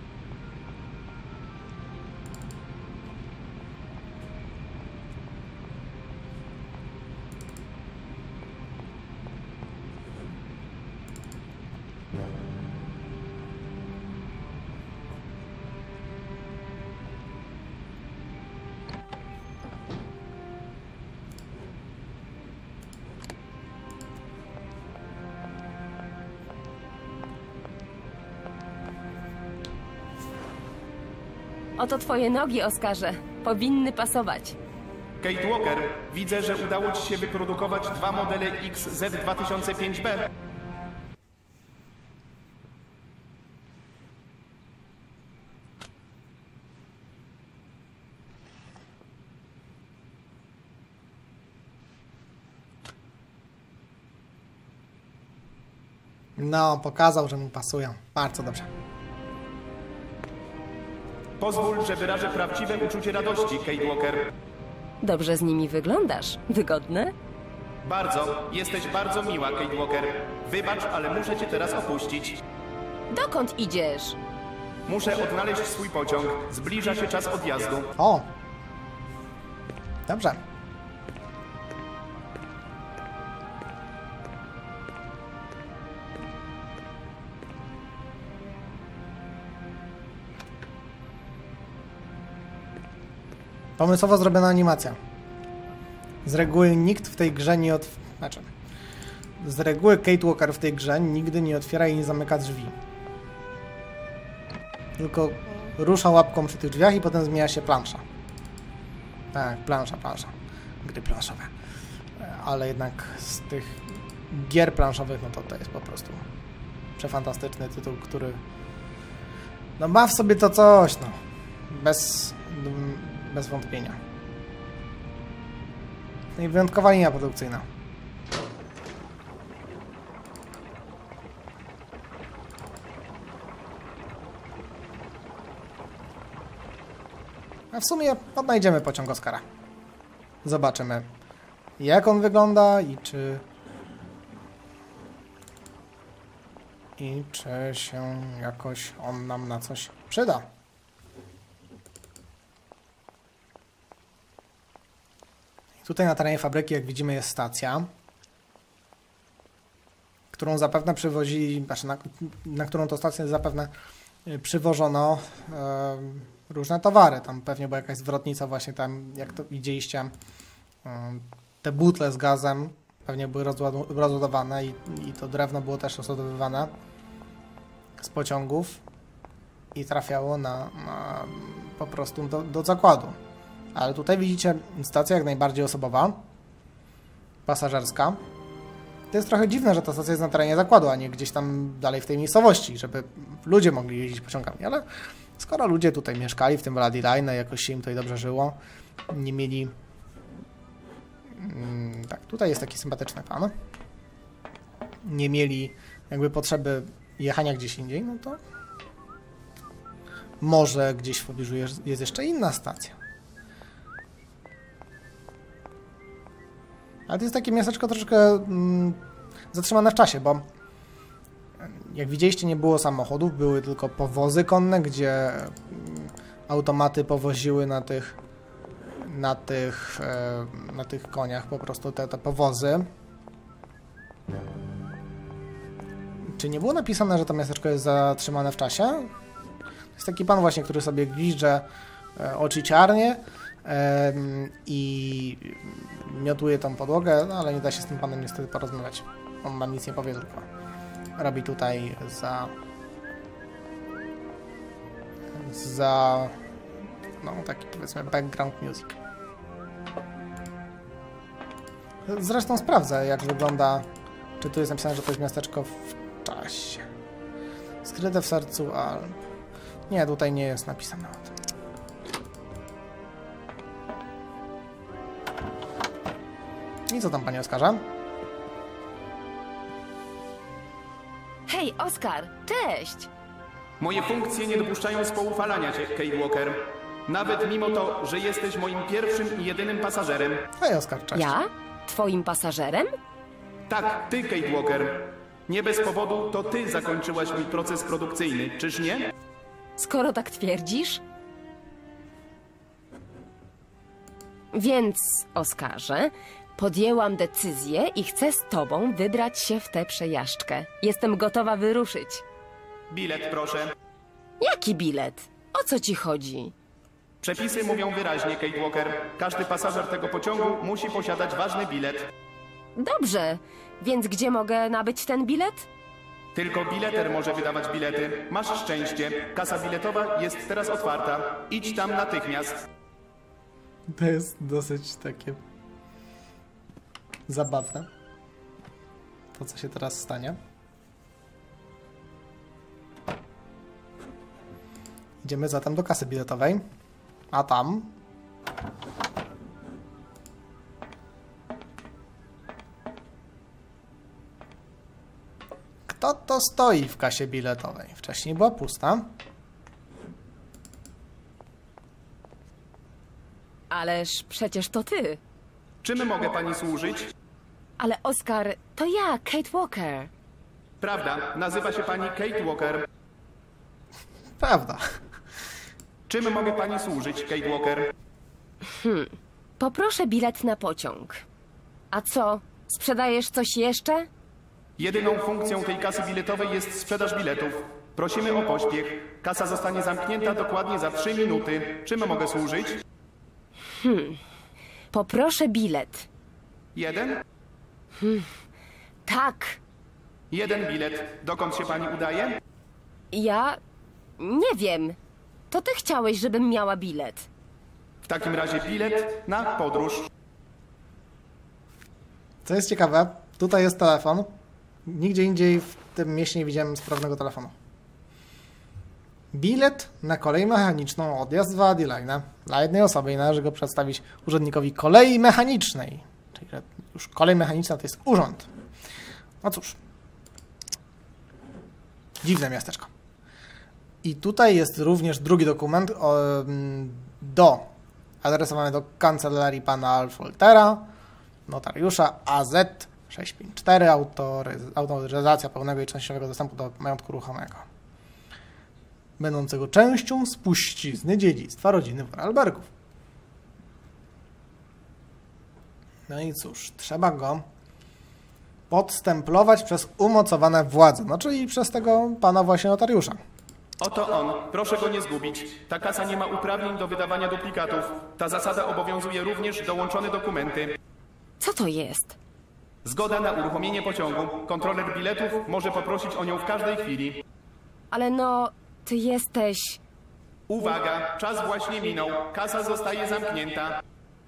Oto twoje nogi, Oskarze. Powinny pasować. Kate Walker, widzę, że udało ci się wyprodukować dwa modele X Z dwa tysiące pięć B. No, pokazał, że mu pasują. Bardzo dobrze. Pozwól, że wyrażę prawdziwe uczucie radości, Kate Walker. Dobrze z nimi wyglądasz. Wygodne? Bardzo. Jesteś bardzo miła, Kate Walker. Wybacz, ale muszę cię teraz opuścić. Dokąd idziesz? Muszę odnaleźć swój pociąg. Zbliża się czas odjazdu. O! Dobrze. Pomysłowo zrobiona animacja. Z reguły nikt w tej grze nie od... Znaczy... Z reguły Kate Walker w tej grze nigdy nie otwiera i nie zamyka drzwi. Tylko rusza łapką przy tych drzwiach i potem zmienia się plansza. Tak, plansza, plansza. Gry planszowe. Ale jednak z tych gier planszowych, no to to jest po prostu przefantastyczny tytuł, który no ma w sobie to coś, no. Bez, bez wątpienia. No i wyjątkowa linia produkcyjna. A w sumie odnajdziemy pociąg Oskara. Zobaczymy, jak on wygląda i czy... I czy się jakoś on nam na coś przyda. I tutaj na terenie fabryki, jak widzimy, jest stacja, którą zapewne przywozili, znaczy na, na którą to stację zapewne przywożono e, różne towary. Tam pewnie była jakaś zwrotnica właśnie tam, jak to widzieliście, e, te butle z gazem pewnie były rozładowane i, i to drewno było też rozładowywane z pociągów i trafiało na, na po prostu do, do zakładu. Ale tutaj widzicie stacja jak najbardziej osobowa, pasażerska. To jest trochę dziwne, że ta stacja jest na terenie zakładu, a nie gdzieś tam dalej w tej miejscowości, żeby ludzie mogli jeździć pociągami, ale skoro ludzie tutaj mieszkali, w tym Bloody Line, jakoś się im tutaj dobrze żyło, nie mieli... Hmm, tak, tutaj jest taki sympatyczny pan. Nie mieli jakby potrzeby jechania gdzieś indziej, no to może gdzieś w pobliżu jest, jest jeszcze inna stacja. Ale to jest takie miasteczko troszeczkę mm, zatrzymane w czasie, bo jak widzieliście, nie było samochodów, były tylko powozy konne, gdzie mm, automaty powoziły na tych na tych, e, na tych koniach po prostu te, te powozy. Czy nie było napisane, że to miasteczko jest zatrzymane w czasie? To jest taki pan właśnie, który sobie gwizdże e, oczyciarnie e, i miotuje tą podłogę, no ale nie da się z tym panem niestety porozmawiać. On nam nic nie powie, tylko robi tutaj za za no taki powiedzmy background music. Zresztą sprawdzę, jak wygląda, czy tu jest napisane, że to jest miasteczko w czasie. Skryte w sercu Alp. Nie, tutaj nie jest napisane o tym. I co tam, panie Oskarze? Hej, Oskar, cześć! Moje funkcje nie dopuszczają spoufalania cię, Kate Walker. Nawet mimo to, że jesteś moim pierwszym i jedynym pasażerem. Hej, Oskar, cześć. Ja? Twoim pasażerem? Tak, ty, Kate Walker. Nie bez powodu to ty zakończyłaś mój proces produkcyjny, czyż nie? Skoro tak twierdzisz? Więc, Oskarze, podjęłam decyzję i chcę z tobą wybrać się w tę przejażdżkę. Jestem gotowa wyruszyć. Bilet, proszę. Jaki bilet? O co ci chodzi? Przepisy mówią wyraźnie, Kate Walker. Każdy pasażer tego pociągu musi posiadać ważny bilet. Dobrze, więc gdzie mogę nabyć ten bilet? Tylko bileter może wydawać bilety. Masz szczęście. Kasa biletowa jest teraz otwarta. Idź tam natychmiast. To jest dosyć takie zabawne. To, co się teraz stanie. Idziemy zatem do kasy biletowej. A tam... Kto to stoi w kasie biletowej? Wcześniej była pusta. Ależ przecież to ty. Czym mogę pani służyć? Ale Oskar, to ja, Kate Walker. Prawda, nazywa się pani Kate Walker. Prawda. Czym mogę pani służyć, Kate Walker? Hmm. Poproszę bilet na pociąg. A co? Sprzedajesz coś jeszcze? Jedyną funkcją tej kasy biletowej jest sprzedaż biletów. Prosimy o pośpiech. Kasa zostanie zamknięta dokładnie za trzy minuty. Czym mogę służyć? Hmm. Poproszę bilet. Jeden? Hmm. Tak. Jeden bilet. Dokąd się pani udaje? Ja... nie wiem. To ty chciałeś, żebym miała bilet. W takim razie bilet na podróż. Co jest ciekawe, tutaj jest telefon. Nigdzie indziej w tym mieście nie widziałem sprawnego telefonu. Bilet na kolej mechaniczną, odjazd w Adeline. Dla jednej osoby i należy go przedstawić urzędnikowi kolei mechanicznej. Czyli że już kolej mechaniczna to jest urząd. No cóż. Dziwne miasteczko. I tutaj jest również drugi dokument o, do, adresowany do kancelarii pana Alfoltera, notariusza A Z sześćset pięćdziesiąt cztery, autoryz autoryzacja pełnego i częściowego dostępu do majątku ruchomego, będącego częścią spuścizny dziedzictwa rodziny Vorarlbergów. No i cóż, trzeba go podstemplować przez umocowane władze, no czyli przez tego pana właśnie notariusza. Oto on. Proszę go nie zgubić. Ta kasa nie ma uprawnień do wydawania duplikatów. Ta zasada obowiązuje również dołączone dokumenty. Co to jest? Zgoda na uruchomienie pociągu. Kontroler biletów może poprosić o nią w każdej chwili. Ale no, ty jesteś... Uwaga, czas właśnie minął. Kasa zostaje zamknięta.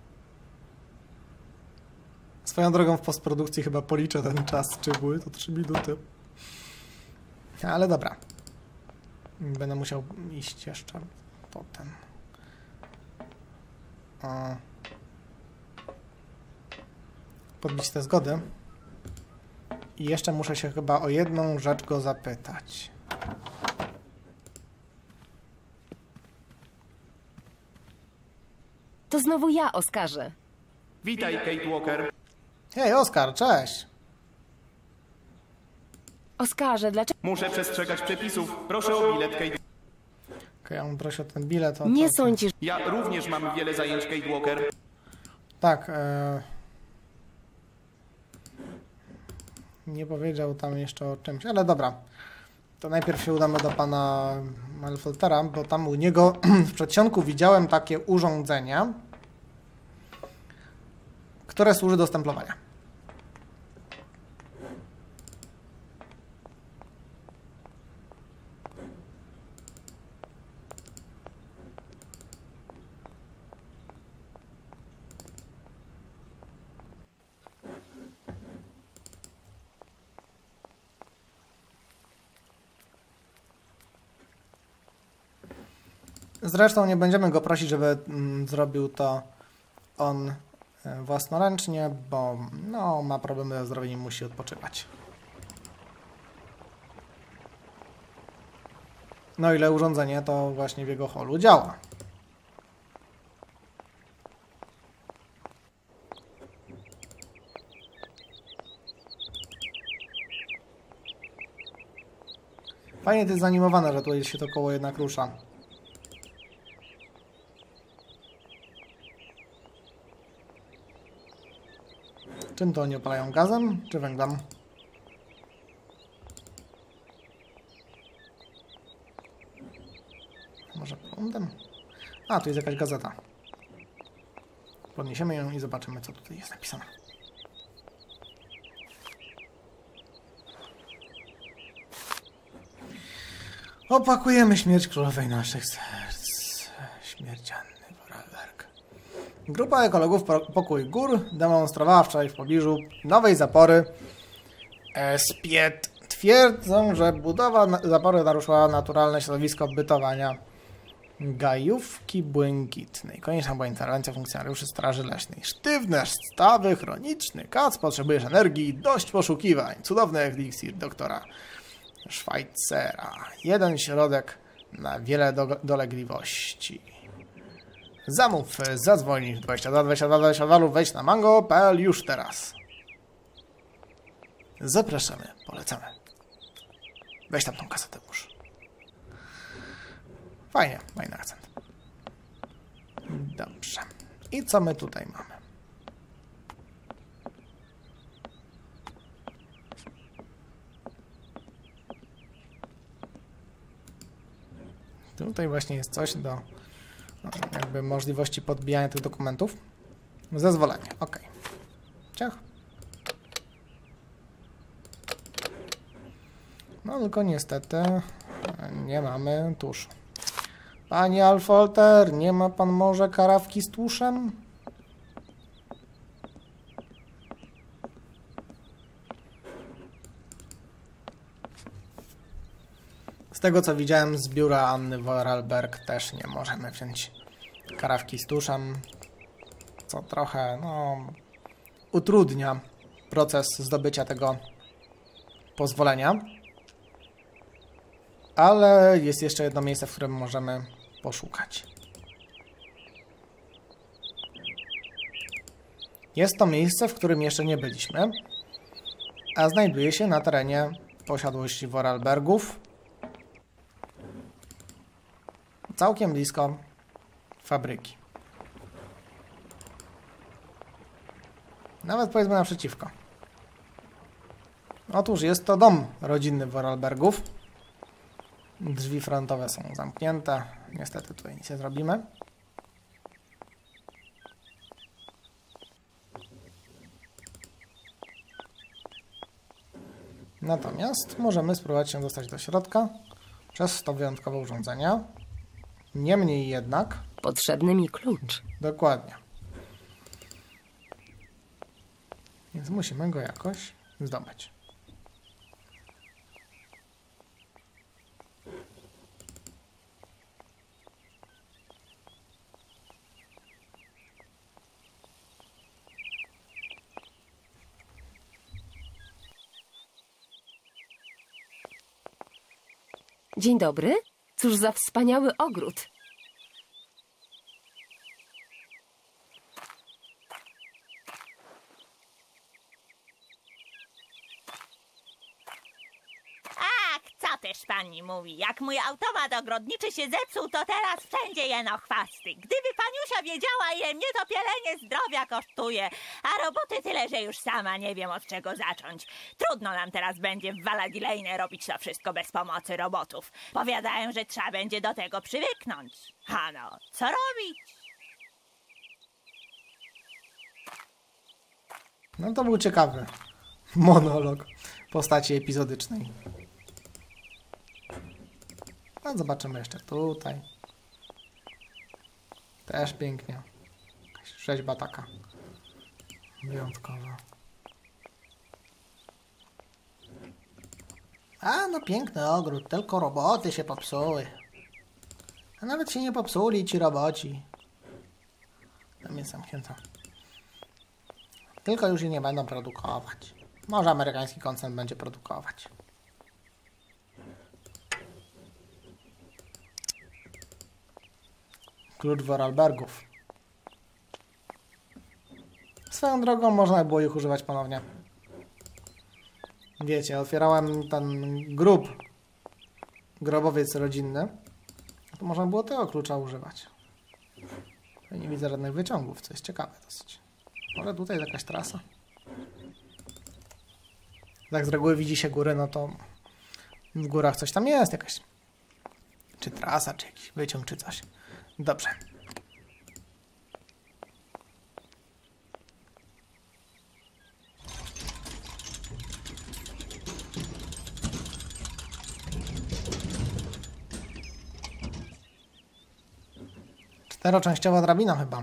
Swoją drogą w postprodukcji chyba policzę ten czas, czy były to trzy minuty. Ale dobra. Będę musiał iść jeszcze potem. O. Podbić te zgody. I jeszcze muszę się chyba o jedną rzecz go zapytać. To znowu ja, Oskarze. Witaj, Kate Walker. Hej, Oskar, cześć. Oskarze, dlaczego... Muszę przestrzegać przepisów. Proszę o bilet, Kate. Okej, okay, on prosi o ten bilet. O nie to, sądzisz... Ja również mam wiele zajęć, Kate Walker. Tak. E... Nie powiedział tam jeszcze o czymś, ale dobra. To najpierw się udamy do pana Alfoltera, bo tam u niego w przedsionku widziałem takie urządzenie, które służy do stemplowania. Zresztą nie będziemy go prosić, żeby mm, zrobił to on e, własnoręcznie, bo no, ma problemy ze zdrowiem i musi odpoczywać. No ile urządzenie to właśnie w jego holu działa. Fajnie to jest zanimowane, że tutaj się to koło jednak rusza. Czym to oni opalają? Gazem czy węglem? Może prądem? A, tu jest jakaś gazeta. Podniesiemy ją i zobaczymy, co tutaj jest napisane. Opakujemy śmierć królowej naszych serc. Śmierć Anny Vorarlberg. Grupa ekologów Pokój Gór demonstrowała wczoraj w pobliżu nowej zapory Espiet. Twierdzą, że budowa zapory naruszyła naturalne środowisko bytowania gajówki błękitnej. Konieczna była interwencja funkcjonariuszy Straży Leśnej. Sztywne stawy, chroniczny kac, potrzebujesz energii, dość poszukiwań. Cudowny eliksir doktora Schweizera. Jeden środek na wiele do dolegliwości. Zamów, zadzwoń dwadzieścia dwa dwadzieścia dwa dwadzieścia dwa lub wejdź na mango kropka p l już teraz. Zapraszamy, polecamy. Weź tam tą kasetę już. Fajnie, fajny akcent. Dobrze. I co my tutaj mamy? Tutaj właśnie jest coś do jakby możliwości podbijania tych dokumentów. Zezwolenie, ok. Ciach. No tylko niestety nie mamy tuszu. Panie Alfolter, nie ma pan może karawki z tuszem? Z tego co widziałem z biura Anny Vorarlberg też nie możemy wziąć karawki z tuszem, co trochę no, utrudnia proces zdobycia tego pozwolenia. Ale jest jeszcze jedno miejsce, w którym możemy poszukać. Jest to miejsce, w którym jeszcze nie byliśmy, a znajduje się na terenie posiadłości Vorarlbergów, całkiem blisko fabryki. Nawet powiedzmy naprzeciwko. Otóż jest to dom rodzinny Vorarlbergów. Drzwi frontowe są zamknięte. Niestety tutaj nic nie zrobimy. Natomiast możemy spróbować się dostać do środka przez to wyjątkowe urządzenie. Niemniej jednak... Potrzebny mi klucz. Dokładnie. Więc musimy go jakoś zdobyć. Dzień dobry. Cóż za wspaniały ogród. Ach, co też pani mówi? Jak mój automat ogrodniczy się zepsuł, to teraz wszędzie jeno chwasty. Gdyby paniusia wiedziała, ile mnie to pielenie zdrowia kosztuje, a roboty tyle, że już sama nie wiem od czego zacząć. Trudno nam teraz będzie w Valadilejne robić to wszystko bez pomocy robotów. Powiadają, że trzeba będzie do tego przywyknąć. A no, co robić? No to był ciekawy monolog postaci epizodycznej. No zobaczymy jeszcze tutaj. Też pięknie. Jakaś rzeźba taka wyjątkowa. A no piękny ogród, tylko roboty się popsuły. A nawet się nie popsuli ci roboci. Tam jest zamknięta. Tylko już je nie będą produkować. Może amerykański koncern będzie produkować. Klucz Vorarlbergów. Swoją drogą można było ich używać ponownie. Wiecie, otwierałem ten grób, grobowiec rodzinny, to można było tego klucza używać. Nie widzę żadnych wyciągów, co jest ciekawe dosyć. Może tutaj jest jakaś trasa. Jak z reguły widzi się góry, no to w górach coś tam jest, jakaś czy trasa, czy jakiś wyciąg, czy coś. Dobrze. Czteroczęściowa drabina chyba.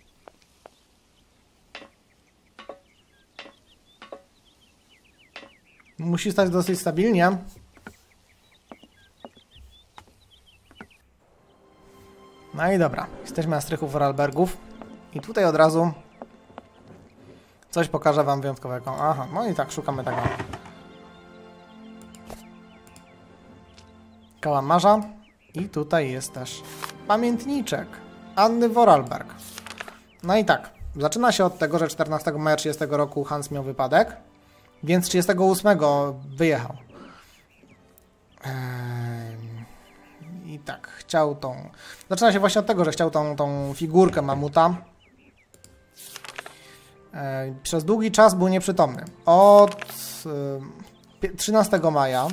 Musi stać dosyć stabilnie. No i dobra, jesteśmy na strychu Vorarlbergów i tutaj od razu coś pokażę wam wyjątkowego. Aha, no i tak, szukamy tego kałamarza i tutaj jest też pamiętniczek Anny Vorarlberg. No i tak, zaczyna się od tego, że czternastego maja trzydziestego roku Hans miał wypadek, więc trzydziestego ósmego wyjechał. Eee... I tak, chciał tą... Zaczyna się właśnie od tego, że chciał tą, tą figurkę mamuta. E, przez długi czas był nieprzytomny. Od e, trzynastego maja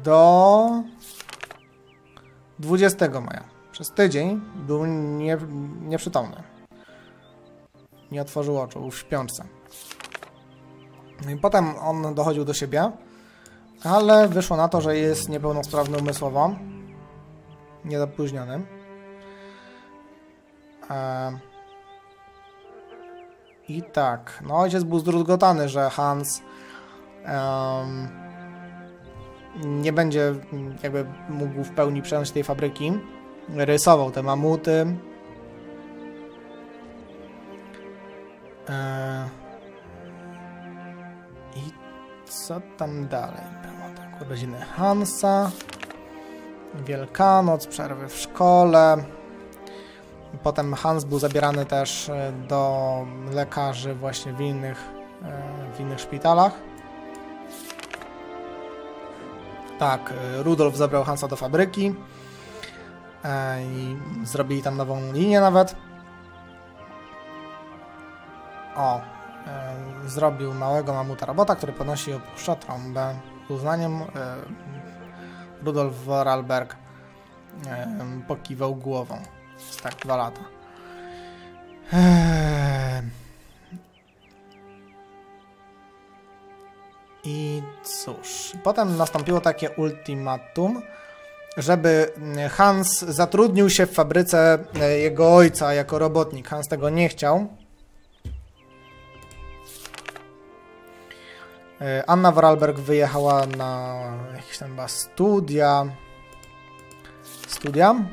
do dwudziestego maja. Przez tydzień był nie, nieprzytomny. Nie otworzył oczu, był w śpiączce. No i potem on dochodził do siebie, ale wyszło na to, że jest niepełnosprawny umysłowo. Niedopóźniony. E... I tak, no ojciec był zdruzgotany, że Hans um, nie będzie jakby mógł w pełni przejąć tej fabryki. Rysował te mamuty. E... I co tam dalej było? Tak, urodziny Hansa, Wielkanoc, przerwy w szkole. Potem Hans był zabierany też do lekarzy właśnie w innych, w innych szpitalach. Tak, Rudolf zabrał Hansa do fabryki i zrobili tam nową linię nawet. O, zrobił małego mamuta robota, który podnosi i opuszcza trąbę. Z uznaniem Rudolf Vorarlberg pokiwał głową. Tak, dwa lata. I cóż, potem nastąpiło takie ultimatum, żeby Hans zatrudnił się w fabryce jego ojca jako robotnik. Hans tego nie chciał. Anna Vorarlberg wyjechała na jakieś tam chyba studia. Studia?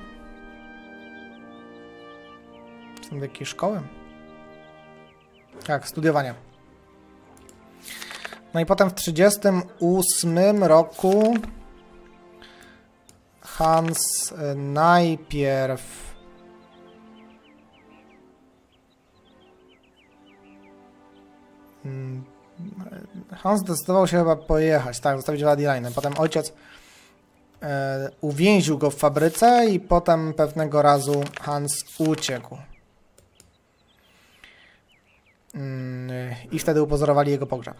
Są do jakiej szkoły? Tak, studiowanie. No i potem w trzydziestym ósmym roku Hans najpierw Hans zdecydował się chyba pojechać, tak, zostawić Wadilajnę. Potem ojciec e, uwięził go w fabryce i potem pewnego razu Hans uciekł. Yy, I wtedy upozorowali jego pogrzeb.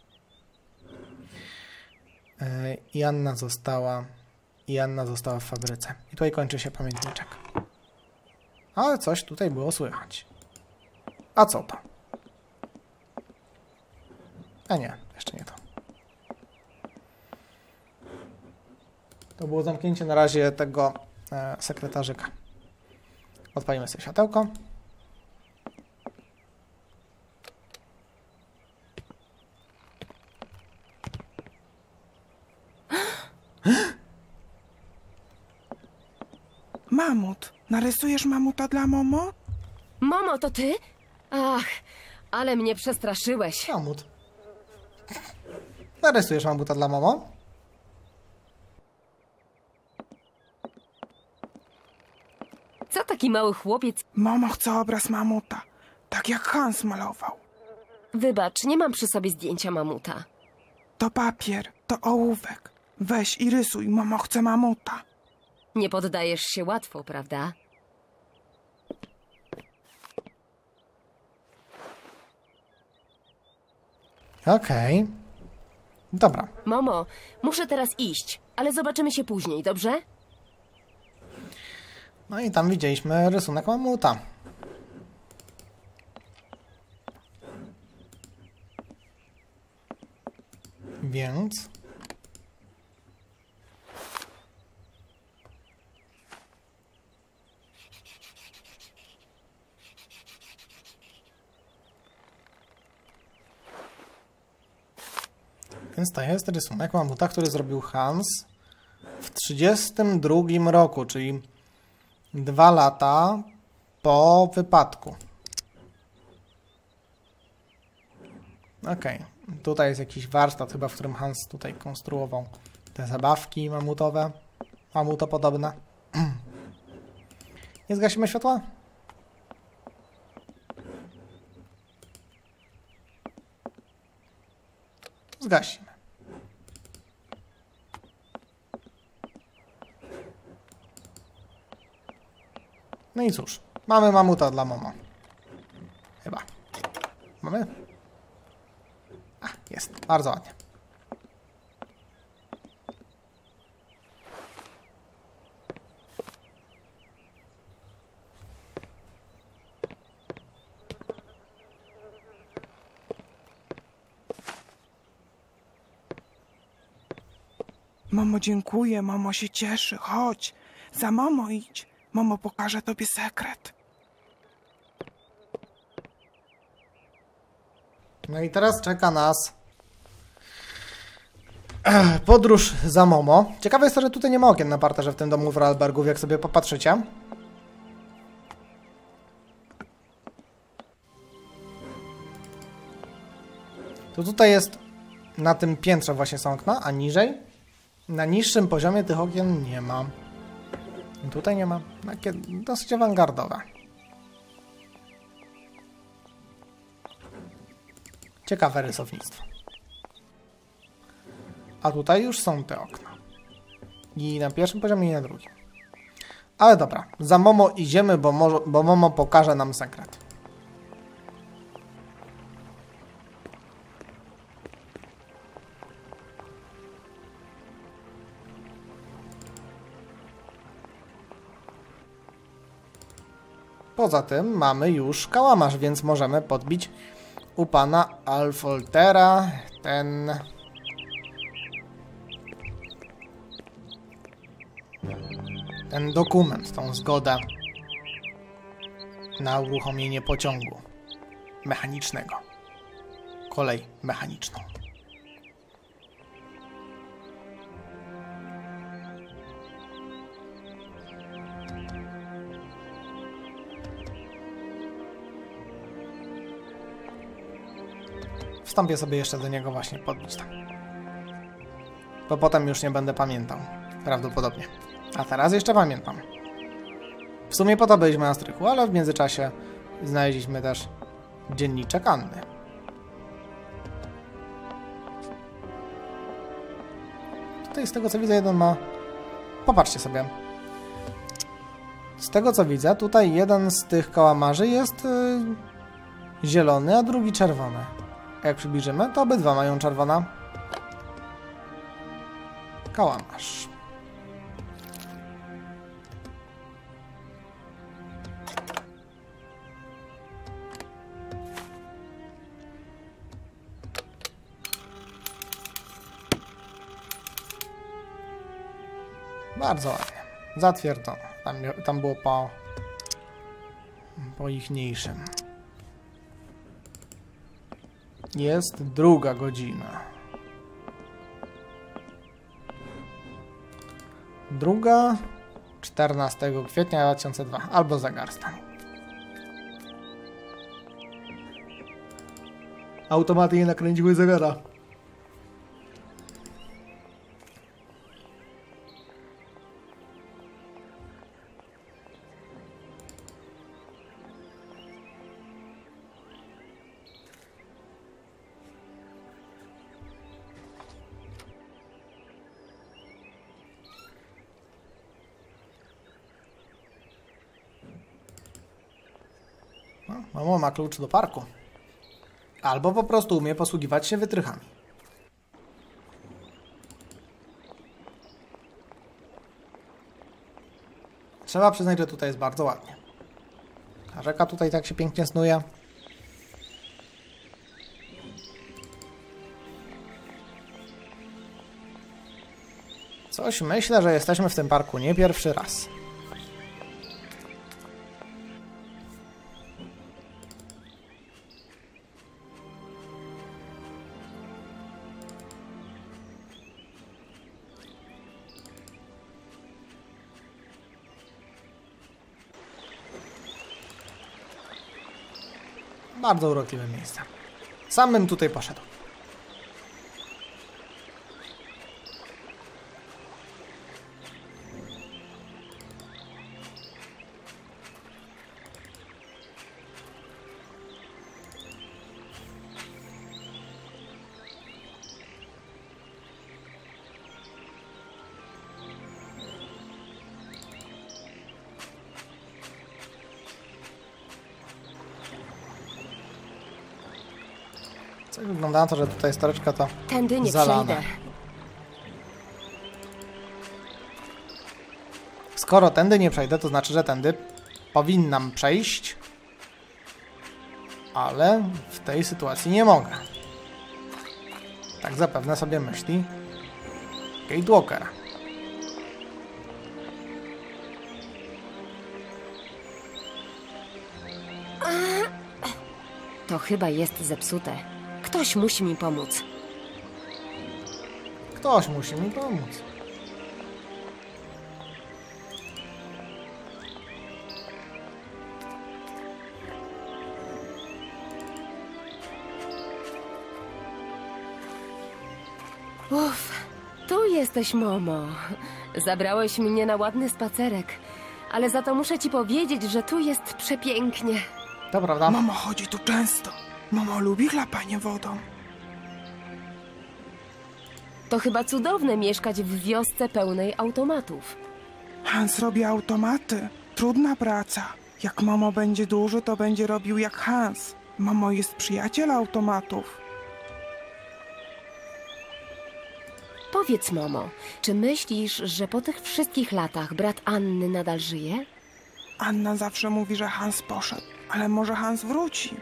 Yy, I Anna została i Anna została w fabryce. I tutaj kończy się pamiętniczek. Ale coś tutaj było słychać. A co to? A nie, jeszcze nie to. To było zamknięcie na razie tego e, sekretarzyka. Odpalimy sobie światełko. Mamut, narysujesz mamuta dla Momo? Momo, to ty? Ach, ale mnie przestraszyłeś. Mamut. Narysujesz mamuta dla Momo? Co taki mały chłopiec? Momo chce obraz mamuta, tak jak Hans malował. Wybacz, nie mam przy sobie zdjęcia mamuta. To papier, to ołówek. Weź i rysuj, Momo chce mamuta. Nie poddajesz się łatwo, prawda? Okej. Okay. Dobra. Momo, muszę teraz iść, ale zobaczymy się później, dobrze? No i tam widzieliśmy rysunek mamuta. Więc... Więc to jest rysunek mamuta, który zrobił Hans w trzydziestym drugim roku, czyli dwa lata po wypadku. Okej, okay. Tutaj jest jakiś warsztat chyba, w którym Hans tutaj konstruował te zabawki mamutowe, mamutopodobne. Nie zgasimy światła? Zgasimy. No i cóż, mamy mamuta dla Momo. Chyba. Mamy? A, jest. Bardzo ładnie. Mamo dziękuję, mamo się cieszy. Chodź, za mamo idź. Mamo pokaże tobie sekret. No i teraz czeka nas podróż za Momo. Ciekawe jest to, że tutaj nie ma okien na parterze w tym domu w Vorarlbergu, jak sobie popatrzycie. To tutaj jest, na tym piętrze właśnie są okna, a niżej, na niższym poziomie tych okien nie ma. I tutaj nie ma. Takie dosyć awangardowe. Ciekawe rysownictwo. A tutaj już są te okna. I na pierwszym poziomie, i na drugim. Ale dobra, za Momo idziemy, bo, mo bo Momo pokaże nam sekret. Poza tym mamy już kałamarz, więc możemy podbić u pana Alfoltera ten... ten dokument, tą zgodę na uruchomienie pociągu mechanicznego. Kolej mechaniczną. Wstąpię sobie jeszcze do niego właśnie podbić tam. Bo potem już nie będę pamiętał. Prawdopodobnie. A teraz jeszcze pamiętam. W sumie po to byliśmy na strychu, ale w międzyczasie znaleźliśmy też dzienniczek Anny. Tutaj z tego co widzę jeden ma... Popatrzcie sobie. Z tego co widzę, tutaj jeden z tych kałamarzy jest yy, zielony, a drugi czerwony. A jak przybliżymy, to obydwa mają czerwona. Kałamarz. Bardzo ładnie. Zatwierdzono. Tam, tam było po... po ichniejszym. Jest druga godzina. Druga... czternastego kwietnia dwa tysiące drugiego. Albo zegar stan. Automaty nie nakręciły zegara. Mamo ma klucz do parku. Albo po prostu umie posługiwać się wytrychami. Trzeba przyznać, że tutaj jest bardzo ładnie. Ta rzeka tutaj tak się pięknie snuje. Coś myślę, że jesteśmy w tym parku nie pierwszy raz. Bardzo urokliwe miejsce. Sam bym tutaj poszedł. Coś wygląda na to, że tutaj storeczka to tędy nie zalane. przejdę. Skoro tędy nie przejdę, to znaczy, że tędy powinnam przejść. Ale w tej sytuacji nie mogę. Tak zapewne sobie myśli Kate Walker. To chyba jest zepsute. Ktoś musi mi pomóc. Ktoś musi mi pomóc. Uff, tu jesteś, Momo. Zabrałeś mnie na ładny spacerek, ale za to muszę ci powiedzieć, że tu jest przepięknie. To prawda. Mamo chodzi tu często. Mamo lubi chlapanie wodą. To chyba cudowne mieszkać w wiosce pełnej automatów. Hans robi automaty. Trudna praca. Jak mamo będzie duży, to będzie robił jak Hans. Mamo jest przyjaciel automatów. Powiedz, Momo, czy myślisz, że po tych wszystkich latach brat Anny nadal żyje? Anna zawsze mówi, że Hans poszedł, ale może Hans wróci.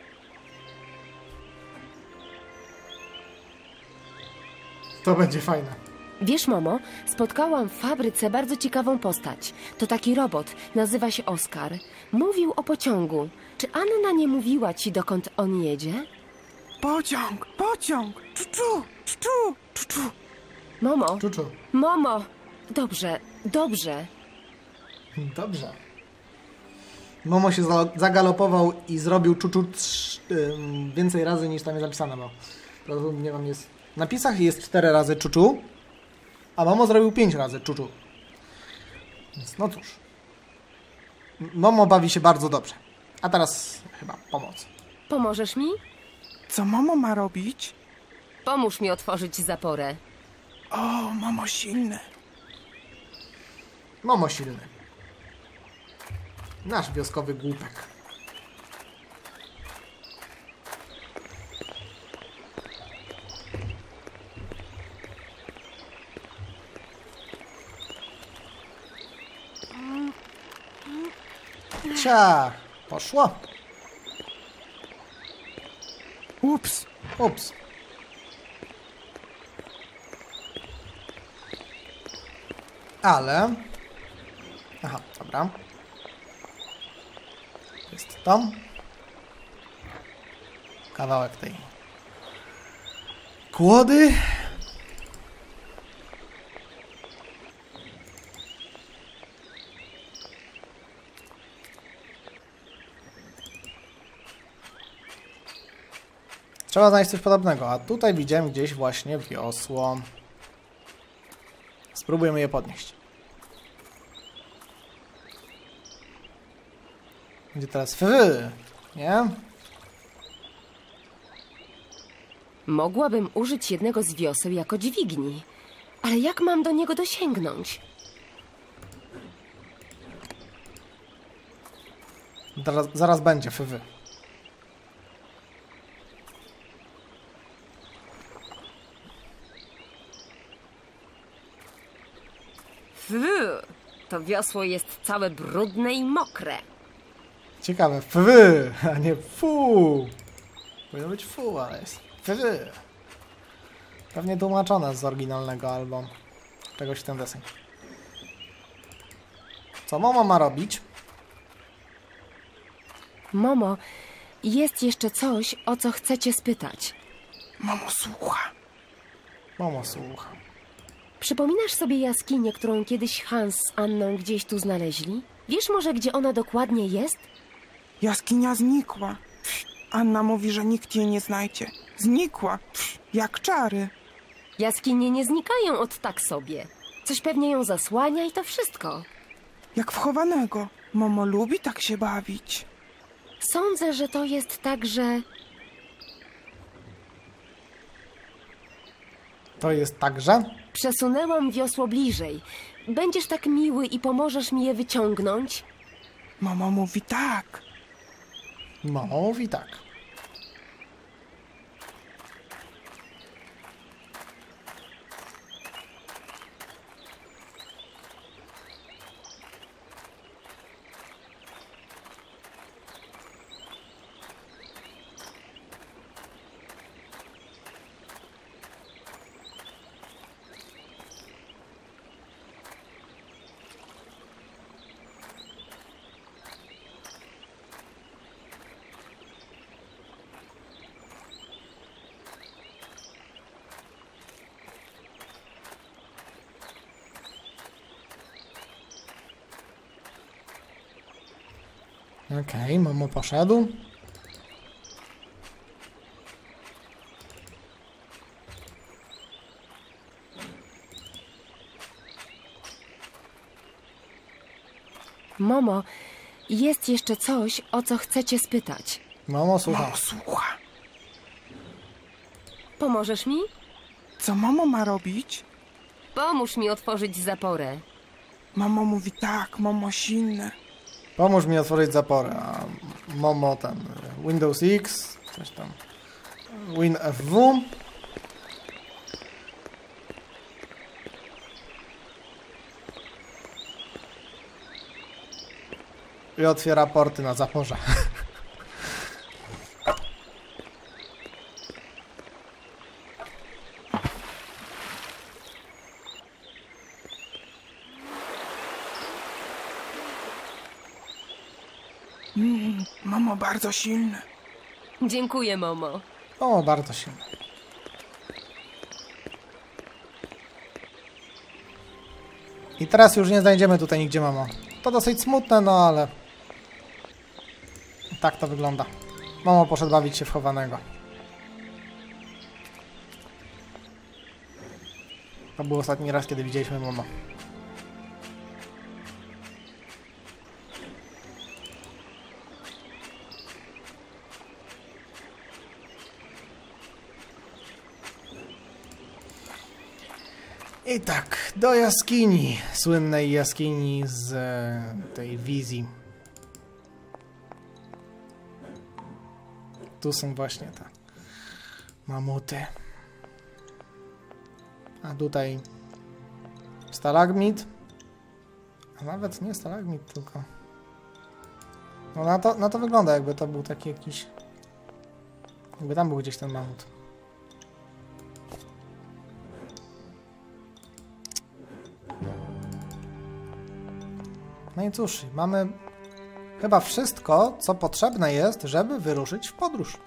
To będzie fajne. Wiesz, Momo, spotkałam w fabryce bardzo ciekawą postać. To taki robot, nazywa się Oskar. Mówił o pociągu. Czy Anna nie mówiła ci, dokąd on jedzie? Pociąg, pociąg, czu-czu, czu-czu, czu-czu. Momo, Czuczu. Momo, dobrze, dobrze. Dobrze. Momo się za- zagalopował i zrobił czuczu trz- ym, więcej razy niż tam jest napisane, bo prawdopodobnie tam jest... W napisach jest cztery razy czuczu, a Momo zrobił pięć razy czuczu. Więc no cóż. M- Momo bawi się bardzo dobrze. A teraz chyba pomoc. Pomożesz mi? Co mamo ma robić? Pomóż mi otworzyć zaporę. O, mamo silny. Momo silny. Nasz wioskowy głupek. Cia, poszło. Ups. Ups. Ale... Aha, dobra. Jest to. Kawałek tej kłody. Trzeba znaleźć coś podobnego, a tutaj widziałem gdzieś właśnie wiosło. Spróbujemy je podnieść. Będzie teraz fy, nie? Mogłabym użyć jednego z wioseł jako dźwigni, ale jak mam do niego dosięgnąć? Zaraz, zaraz będzie fy. Fy, to wiosło jest całe brudne i mokre. Ciekawe, fy, a nie fu. Powinno być fu, ale jest fy. Pewnie tłumaczone z oryginalnego albo czegoś w ten deseń. Co Momo ma robić? Momo, jest jeszcze coś, o co chcę cię spytać. Mamo słucha. Momo słucha. Przypominasz sobie jaskinię, którą kiedyś Hans z Anną gdzieś tu znaleźli? Wiesz może, gdzie ona dokładnie jest? Jaskinia znikła. Anna mówi, że nikt jej nie znajdzie. Znikła. Jak czary. Jaskinie nie znikają od tak sobie. Coś pewnie ją zasłania i to wszystko. Jak wchowanego. Mamo lubi tak się bawić. Sądzę, że to jest tak, że... To jest także? Przesunęłam wiosło bliżej. Będziesz tak miły i pomożesz mi je wyciągnąć? Mamo mówi tak. Momo mówi tak. Okej, okay, Momo poszedł. Momo, jest jeszcze coś, o co chcecie spytać. Momo, słucha. Mamo, słucha. Pomożesz mi? Co mamo ma robić? Pomóż mi otworzyć zaporę. Mamo mówi tak, mamo silne. Pomóż mi otworzyć zaporę. A Momo ten Windows X, coś tam. WinFW. I otwiera porty na zaporze. Mm, mamo, bardzo silne. Dziękuję, Momo. O, bardzo silne. I teraz już nie znajdziemy tutaj nigdzie Momo. To dosyć smutne, no ale... tak to wygląda. Momo poszedł bawić się w chowanego. To był ostatni raz, kiedy widzieliśmy Momo. I tak, do jaskini, słynnej jaskini z e, tej wizji. Tu są właśnie te mamuty. A tutaj stalagmit. A nawet nie stalagmit, tylko... No na to, na to wygląda, jakby to był taki jakiś... Jakby tam był gdzieś ten mamut. No i cóż, mamy chyba wszystko, co potrzebne jest, żeby wyruszyć w podróż.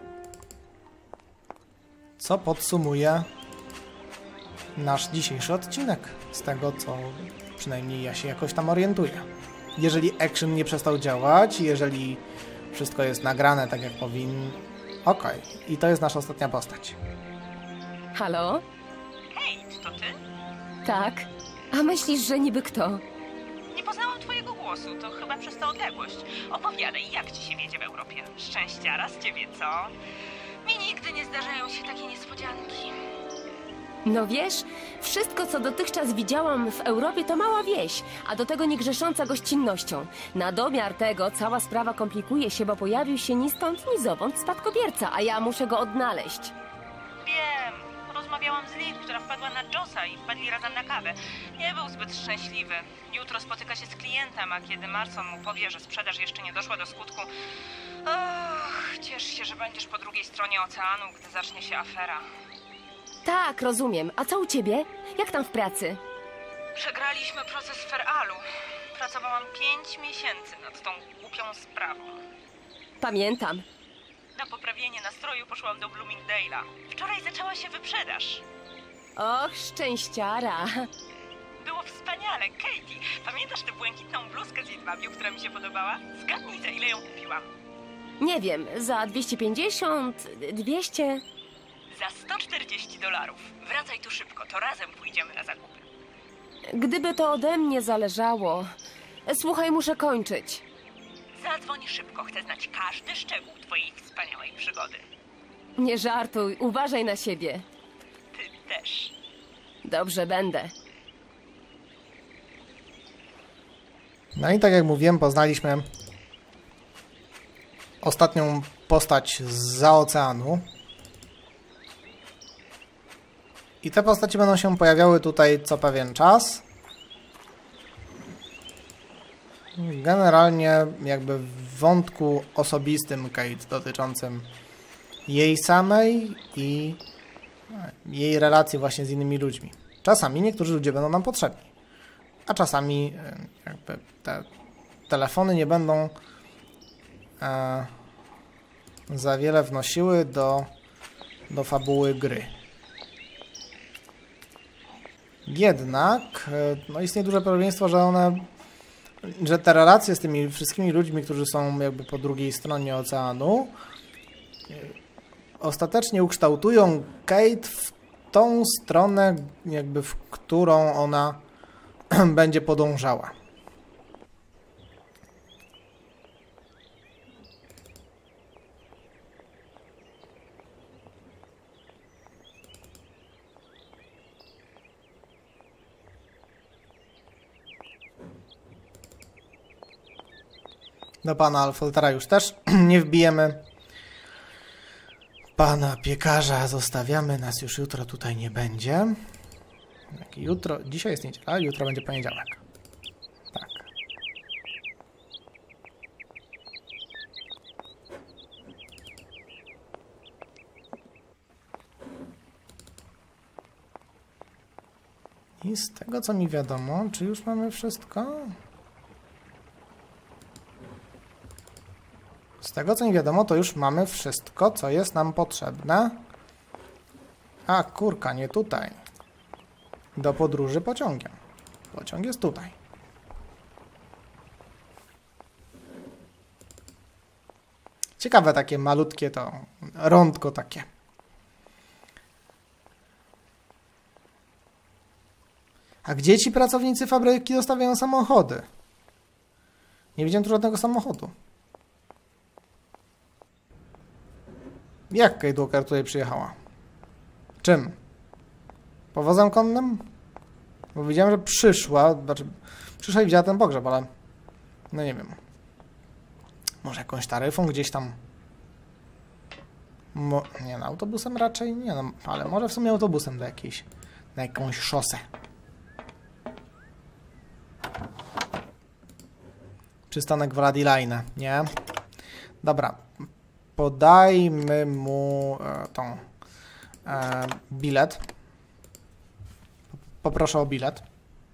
Co podsumuje nasz dzisiejszy odcinek, z tego co przynajmniej ja się jakoś tam orientuję. Jeżeli action nie przestał działać, jeżeli wszystko jest nagrane tak jak powinno... Okej, okay. I to jest nasza ostatnia postać. Halo? Hej, to ty? Tak. A myślisz, że niby kto? Nie poznałam twojego głosu, to chyba przez tę odległość. Opowiadaj, jak ci się wiedzie w Europie? Szczęściara z ciebie, co? Mi nigdy nie zdarzają się takie niespodzianki. No wiesz, wszystko co dotychczas widziałam w Europie to mała wieś, a do tego nie grzesząca gościnnością. Na domiar tego cała sprawa komplikuje się, bo pojawił się ni stąd, ni zowąd spadkobierca, a ja muszę go odnaleźć. Wiem, rozmawiałam z Liv, która wpadła na Josa i wpadli razem na kawę. Nie był zbyt szczęśliwy. Jutro spotyka się z klientem, a kiedy Marson mu powie, że sprzedaż jeszcze nie doszła do skutku... Och, ciesz się, że będziesz po drugiej stronie oceanu, gdy zacznie się afera. Tak, rozumiem. A co u ciebie? Jak tam w pracy? Przegraliśmy proces w Feralu. Pracowałam pięć miesięcy nad tą głupią sprawą. Pamiętam. Na poprawienie nastroju poszłam do Bloomingdale'a. Wczoraj zaczęła się wyprzedaż. Och, szczęściara. Było wspaniale. Katie, pamiętasz tę błękitną bluzkę z jedwabiu, która mi się podobała? Zgadnij, za ile ją kupiłam. Nie wiem, za dwieście pięćdziesiąt, dwieście... Za sto czterdzieści dolarów. Wracaj tu szybko, to razem pójdziemy na zakupy. Gdyby to ode mnie zależało... Słuchaj, muszę kończyć. Zadzwoń szybko, chcę znać każdy szczegół twojej wspaniałej przygody. Nie żartuj, uważaj na siebie. Ty też. Dobrze, będę. No i tak jak mówiłem, poznaliśmy ostatnią postać zza oceanu. I te postacie będą się pojawiały tutaj co pewien czas. Generalnie jakby w wątku osobistym Kate dotyczącym jej samej i jej relacji właśnie z innymi ludźmi. Czasami niektórzy ludzie będą nam potrzebni, a czasami jakby te telefony nie będą e, za wiele wnosiły do, do fabuły gry. Jednak no istnieje duże prawdopodobieństwo, że one że te relacje z tymi wszystkimi ludźmi, którzy są jakby po drugiej stronie oceanu, ostatecznie ukształtują Kate w tą stronę, jakby w którą ona będzie podążała. Do pana Alfoltera już też nie wbijemy. Pana piekarza zostawiamy, nas już jutro tutaj nie będzie. Jutro, dzisiaj jest niedziela, jutro będzie poniedziałek. Tak. I z tego co mi wiadomo, czy już mamy wszystko? Z tego co mi wiadomo, to już mamy wszystko, co jest nam potrzebne. A kurka, nie tutaj. Do podróży pociągiem. Pociąg jest tutaj. Ciekawe takie malutkie to rądko takie. A gdzie ci pracownicy fabryki dostawiają samochody? Nie widziałem tu żadnego samochodu. Jak Kate Walker tutaj przyjechała? Czym? Powozem konnym? Bo widziałem, że przyszła, znaczy przyszła i widziała ten pogrzeb, ale no nie wiem. Może jakąś taryfą gdzieś tam. Mo nie, no autobusem raczej nie, no, ale może w sumie autobusem do jakiejś, na jakąś szosę. Przystanek w Radiline, nie? Dobra. Podajmy mu e, tą e, bilet. Poproszę o bilet.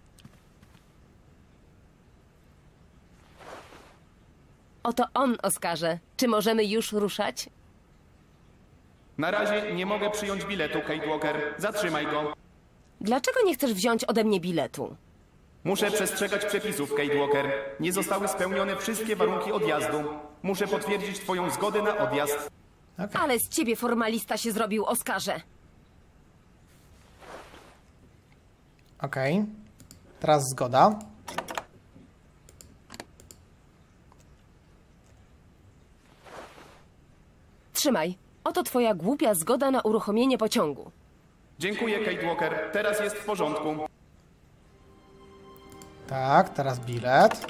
Oto on, Oskarze. Czy możemy już ruszać? Na razie nie mogę przyjąć biletu, Kate Walker. Zatrzymaj go. Dlaczego nie chcesz wziąć ode mnie biletu? Muszę przestrzegać przepisów, Kate Walker. Nie zostały spełnione wszystkie warunki odjazdu. Muszę potwierdzić twoją zgodę na odjazd. Okay. Ale z ciebie formalista się zrobił, Oskarze. Okej. Okay. Teraz zgoda. Trzymaj. Oto twoja głupia zgoda na uruchomienie pociągu. Dziękuję, Kate Walker. Teraz jest w porządku. Tak, teraz bilet.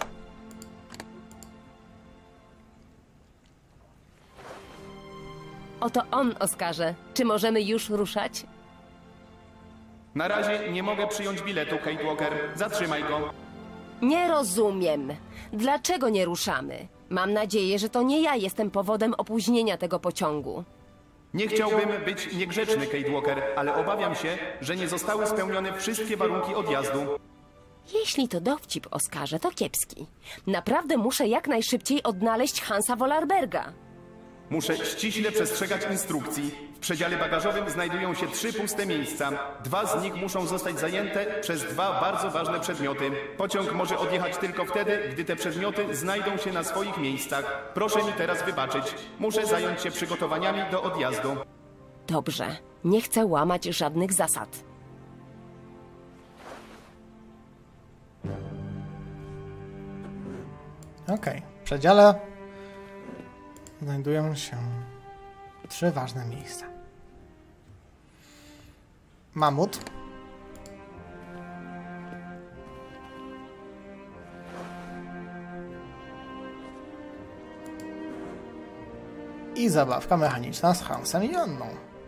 Oto on, Oskarze. Czy możemy już ruszać? Na razie nie mogę przyjąć biletu, Kate Walker. Zatrzymaj go. Nie rozumiem. Dlaczego nie ruszamy? Mam nadzieję, że to nie ja jestem powodem opóźnienia tego pociągu. Nie chciałbym być niegrzeczny, Kate Walker, ale obawiam się, że nie zostały spełnione wszystkie warunki odjazdu. Jeśli to dowcip, Oskarze, to kiepski. Naprawdę muszę jak najszybciej odnaleźć Hansa Wollerberga. Muszę ściśle przestrzegać instrukcji. W przedziale bagażowym znajdują się trzy puste miejsca. Dwa z nich muszą zostać zajęte przez dwa bardzo ważne przedmioty. Pociąg może odjechać tylko wtedy, gdy te przedmioty znajdą się na swoich miejscach. Proszę mi teraz wybaczyć. Muszę zająć się przygotowaniami do odjazdu. Dobrze. Nie chcę łamać żadnych zasad. Okej. Okay. W przedziale znajdują się trzy ważne miejsca. Mamut. I zabawka mechaniczna z Hansem i Anną.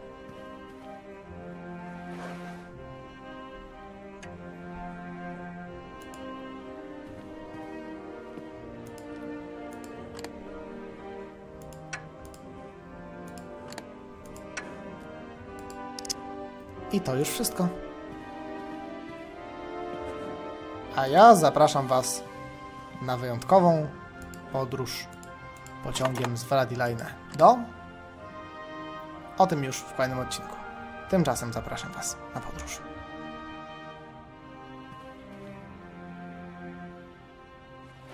I to już wszystko. A ja zapraszam Was na wyjątkową podróż pociągiem z Radiline do... O tym już w kolejnym odcinku. Tymczasem zapraszam Was na podróż.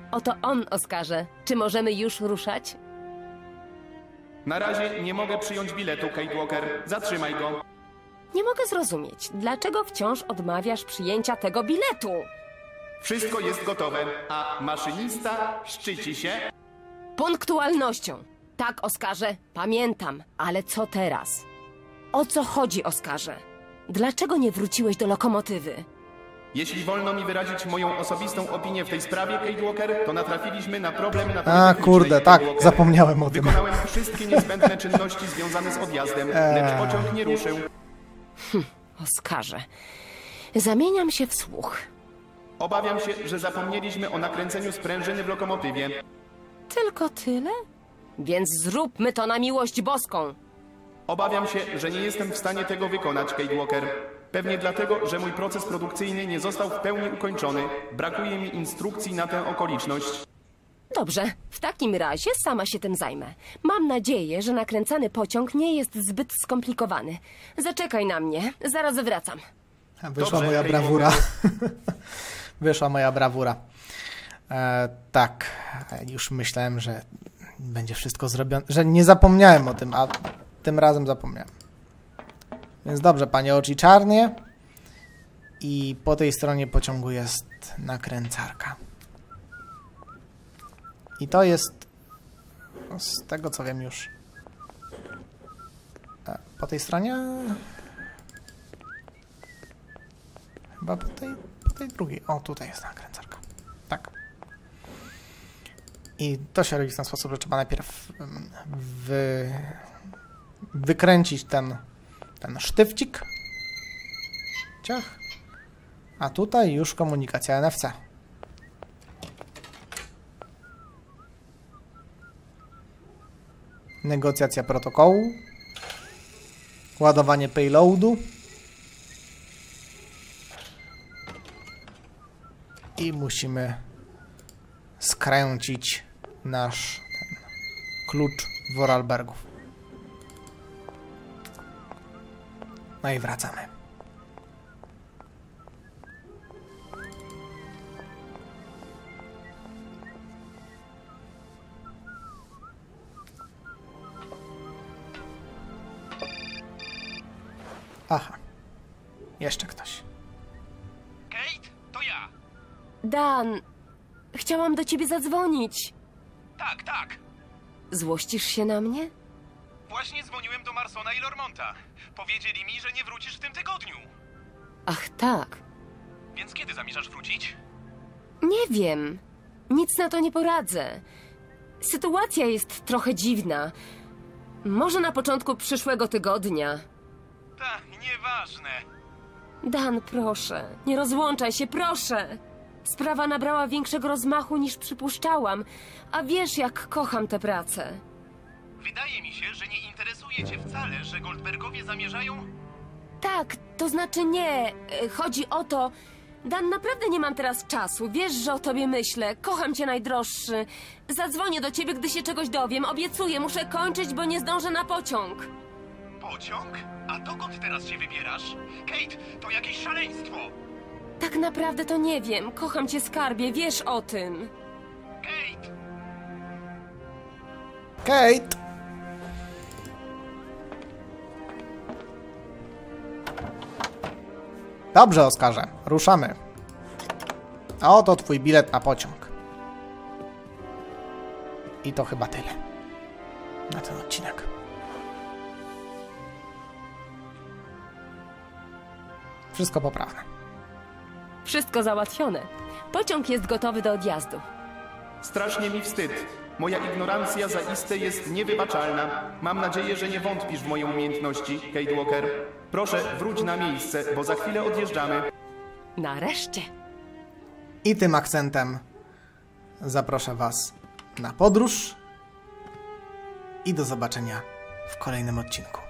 Oto on, Oskarze. Czy możemy już ruszać? Na razie nie mogę przyjąć biletu, Kate Walker. Zatrzymaj go. Nie mogę zrozumieć, dlaczego wciąż odmawiasz przyjęcia tego biletu? Wszystko jest gotowe, a maszynista szczyci się... Punktualnością. Tak, Oskarze, pamiętam, ale co teraz? O co chodzi, Oskarze? Dlaczego nie wróciłeś do lokomotywy? Jeśli wolno mi wyrazić moją osobistą opinię w tej sprawie, Kate Walker, to natrafiliśmy na problem natury A, technicznej, kurde, Kate tak, Walker. zapomniałem o tym. Wykonałem wszystkie niezbędne czynności związane z odjazdem, lecz pociąg nie ruszył. Hm, Oskarze, zamieniam się w słuch. Obawiam się, że zapomnieliśmy o nakręceniu sprężyny w lokomotywie. Tylko tyle? Więc zróbmy to na miłość boską. Obawiam się, że nie jestem w stanie tego wykonać, Kate Walker. Pewnie dlatego, że mój proces produkcyjny nie został w pełni ukończony. Brakuje mi instrukcji na tę okoliczność. Dobrze, w takim razie sama się tym zajmę. Mam nadzieję, że nakręcany pociąg nie jest zbyt skomplikowany. Zaczekaj na mnie, zaraz wracam. Wyszła Dobrze, moja Kate brawura. Wyszła moja brawura. E, tak, już myślałem, że będzie wszystko zrobione, że nie zapomniałem o tym, a tym razem zapomniałem. Więc dobrze, panie oczy czarnie. I po tej stronie pociągu jest nakręcarka. I to jest, z tego co wiem już, po tej stronie, chyba po tej, po tej drugiej, o tutaj jest nakręcarka, tak. I to się robi w ten sposób, że trzeba najpierw wy, wykręcić ten, ten sztywcik, ciach, a tutaj już komunikacja N F C. Negocjacja protokołu, ładowanie payloadu i musimy skręcić nasz ten klucz Vorarlbergów. No i wracamy. Aha. Jeszcze ktoś. Kate, to ja. Dan, chciałam do ciebie zadzwonić. Tak, tak. Złościsz się na mnie? Właśnie dzwoniłem do Marsona i Lormonta. Powiedzieli mi, że nie wrócisz w tym tygodniu. Ach, tak. Więc kiedy zamierzasz wrócić? Nie wiem. Nic na to nie poradzę. Sytuacja jest trochę dziwna. Może na początku przyszłego tygodnia. Tak, nieważne. Dan, proszę, nie rozłączaj się, proszę. Sprawa nabrała większego rozmachu niż przypuszczałam, a wiesz, jak kocham tę pracę. Wydaje mi się, że nie interesuje cię wcale, że Goldbergowie zamierzają... Tak, to znaczy nie. Chodzi o to... Dan, naprawdę nie mam teraz czasu. Wiesz, że o tobie myślę. Kocham cię, najdroższy. Zadzwonię do ciebie, gdy się czegoś dowiem. Obiecuję, muszę kończyć, bo nie zdążę na pociąg. Pociąg? A dokąd teraz się wybierasz? Kate, to jakieś szaleństwo! Tak naprawdę to nie wiem. Kocham cię, skarbie, wiesz o tym. Kate! Kate! Dobrze, Oskarze, ruszamy. A oto twój bilet na pociąg. I to chyba tyle na ten odcinek. Wszystko poprawne. Wszystko załatwione. Pociąg jest gotowy do odjazdu. Strasznie mi wstyd. Moja ignorancja zaiste jest niewybaczalna. Mam nadzieję, że nie wątpisz w moje umiejętności, Kate Walker. Proszę, wróć na miejsce, bo za chwilę odjeżdżamy. Nareszcie. I tym akcentem zaproszę was na podróż i do zobaczenia w kolejnym odcinku.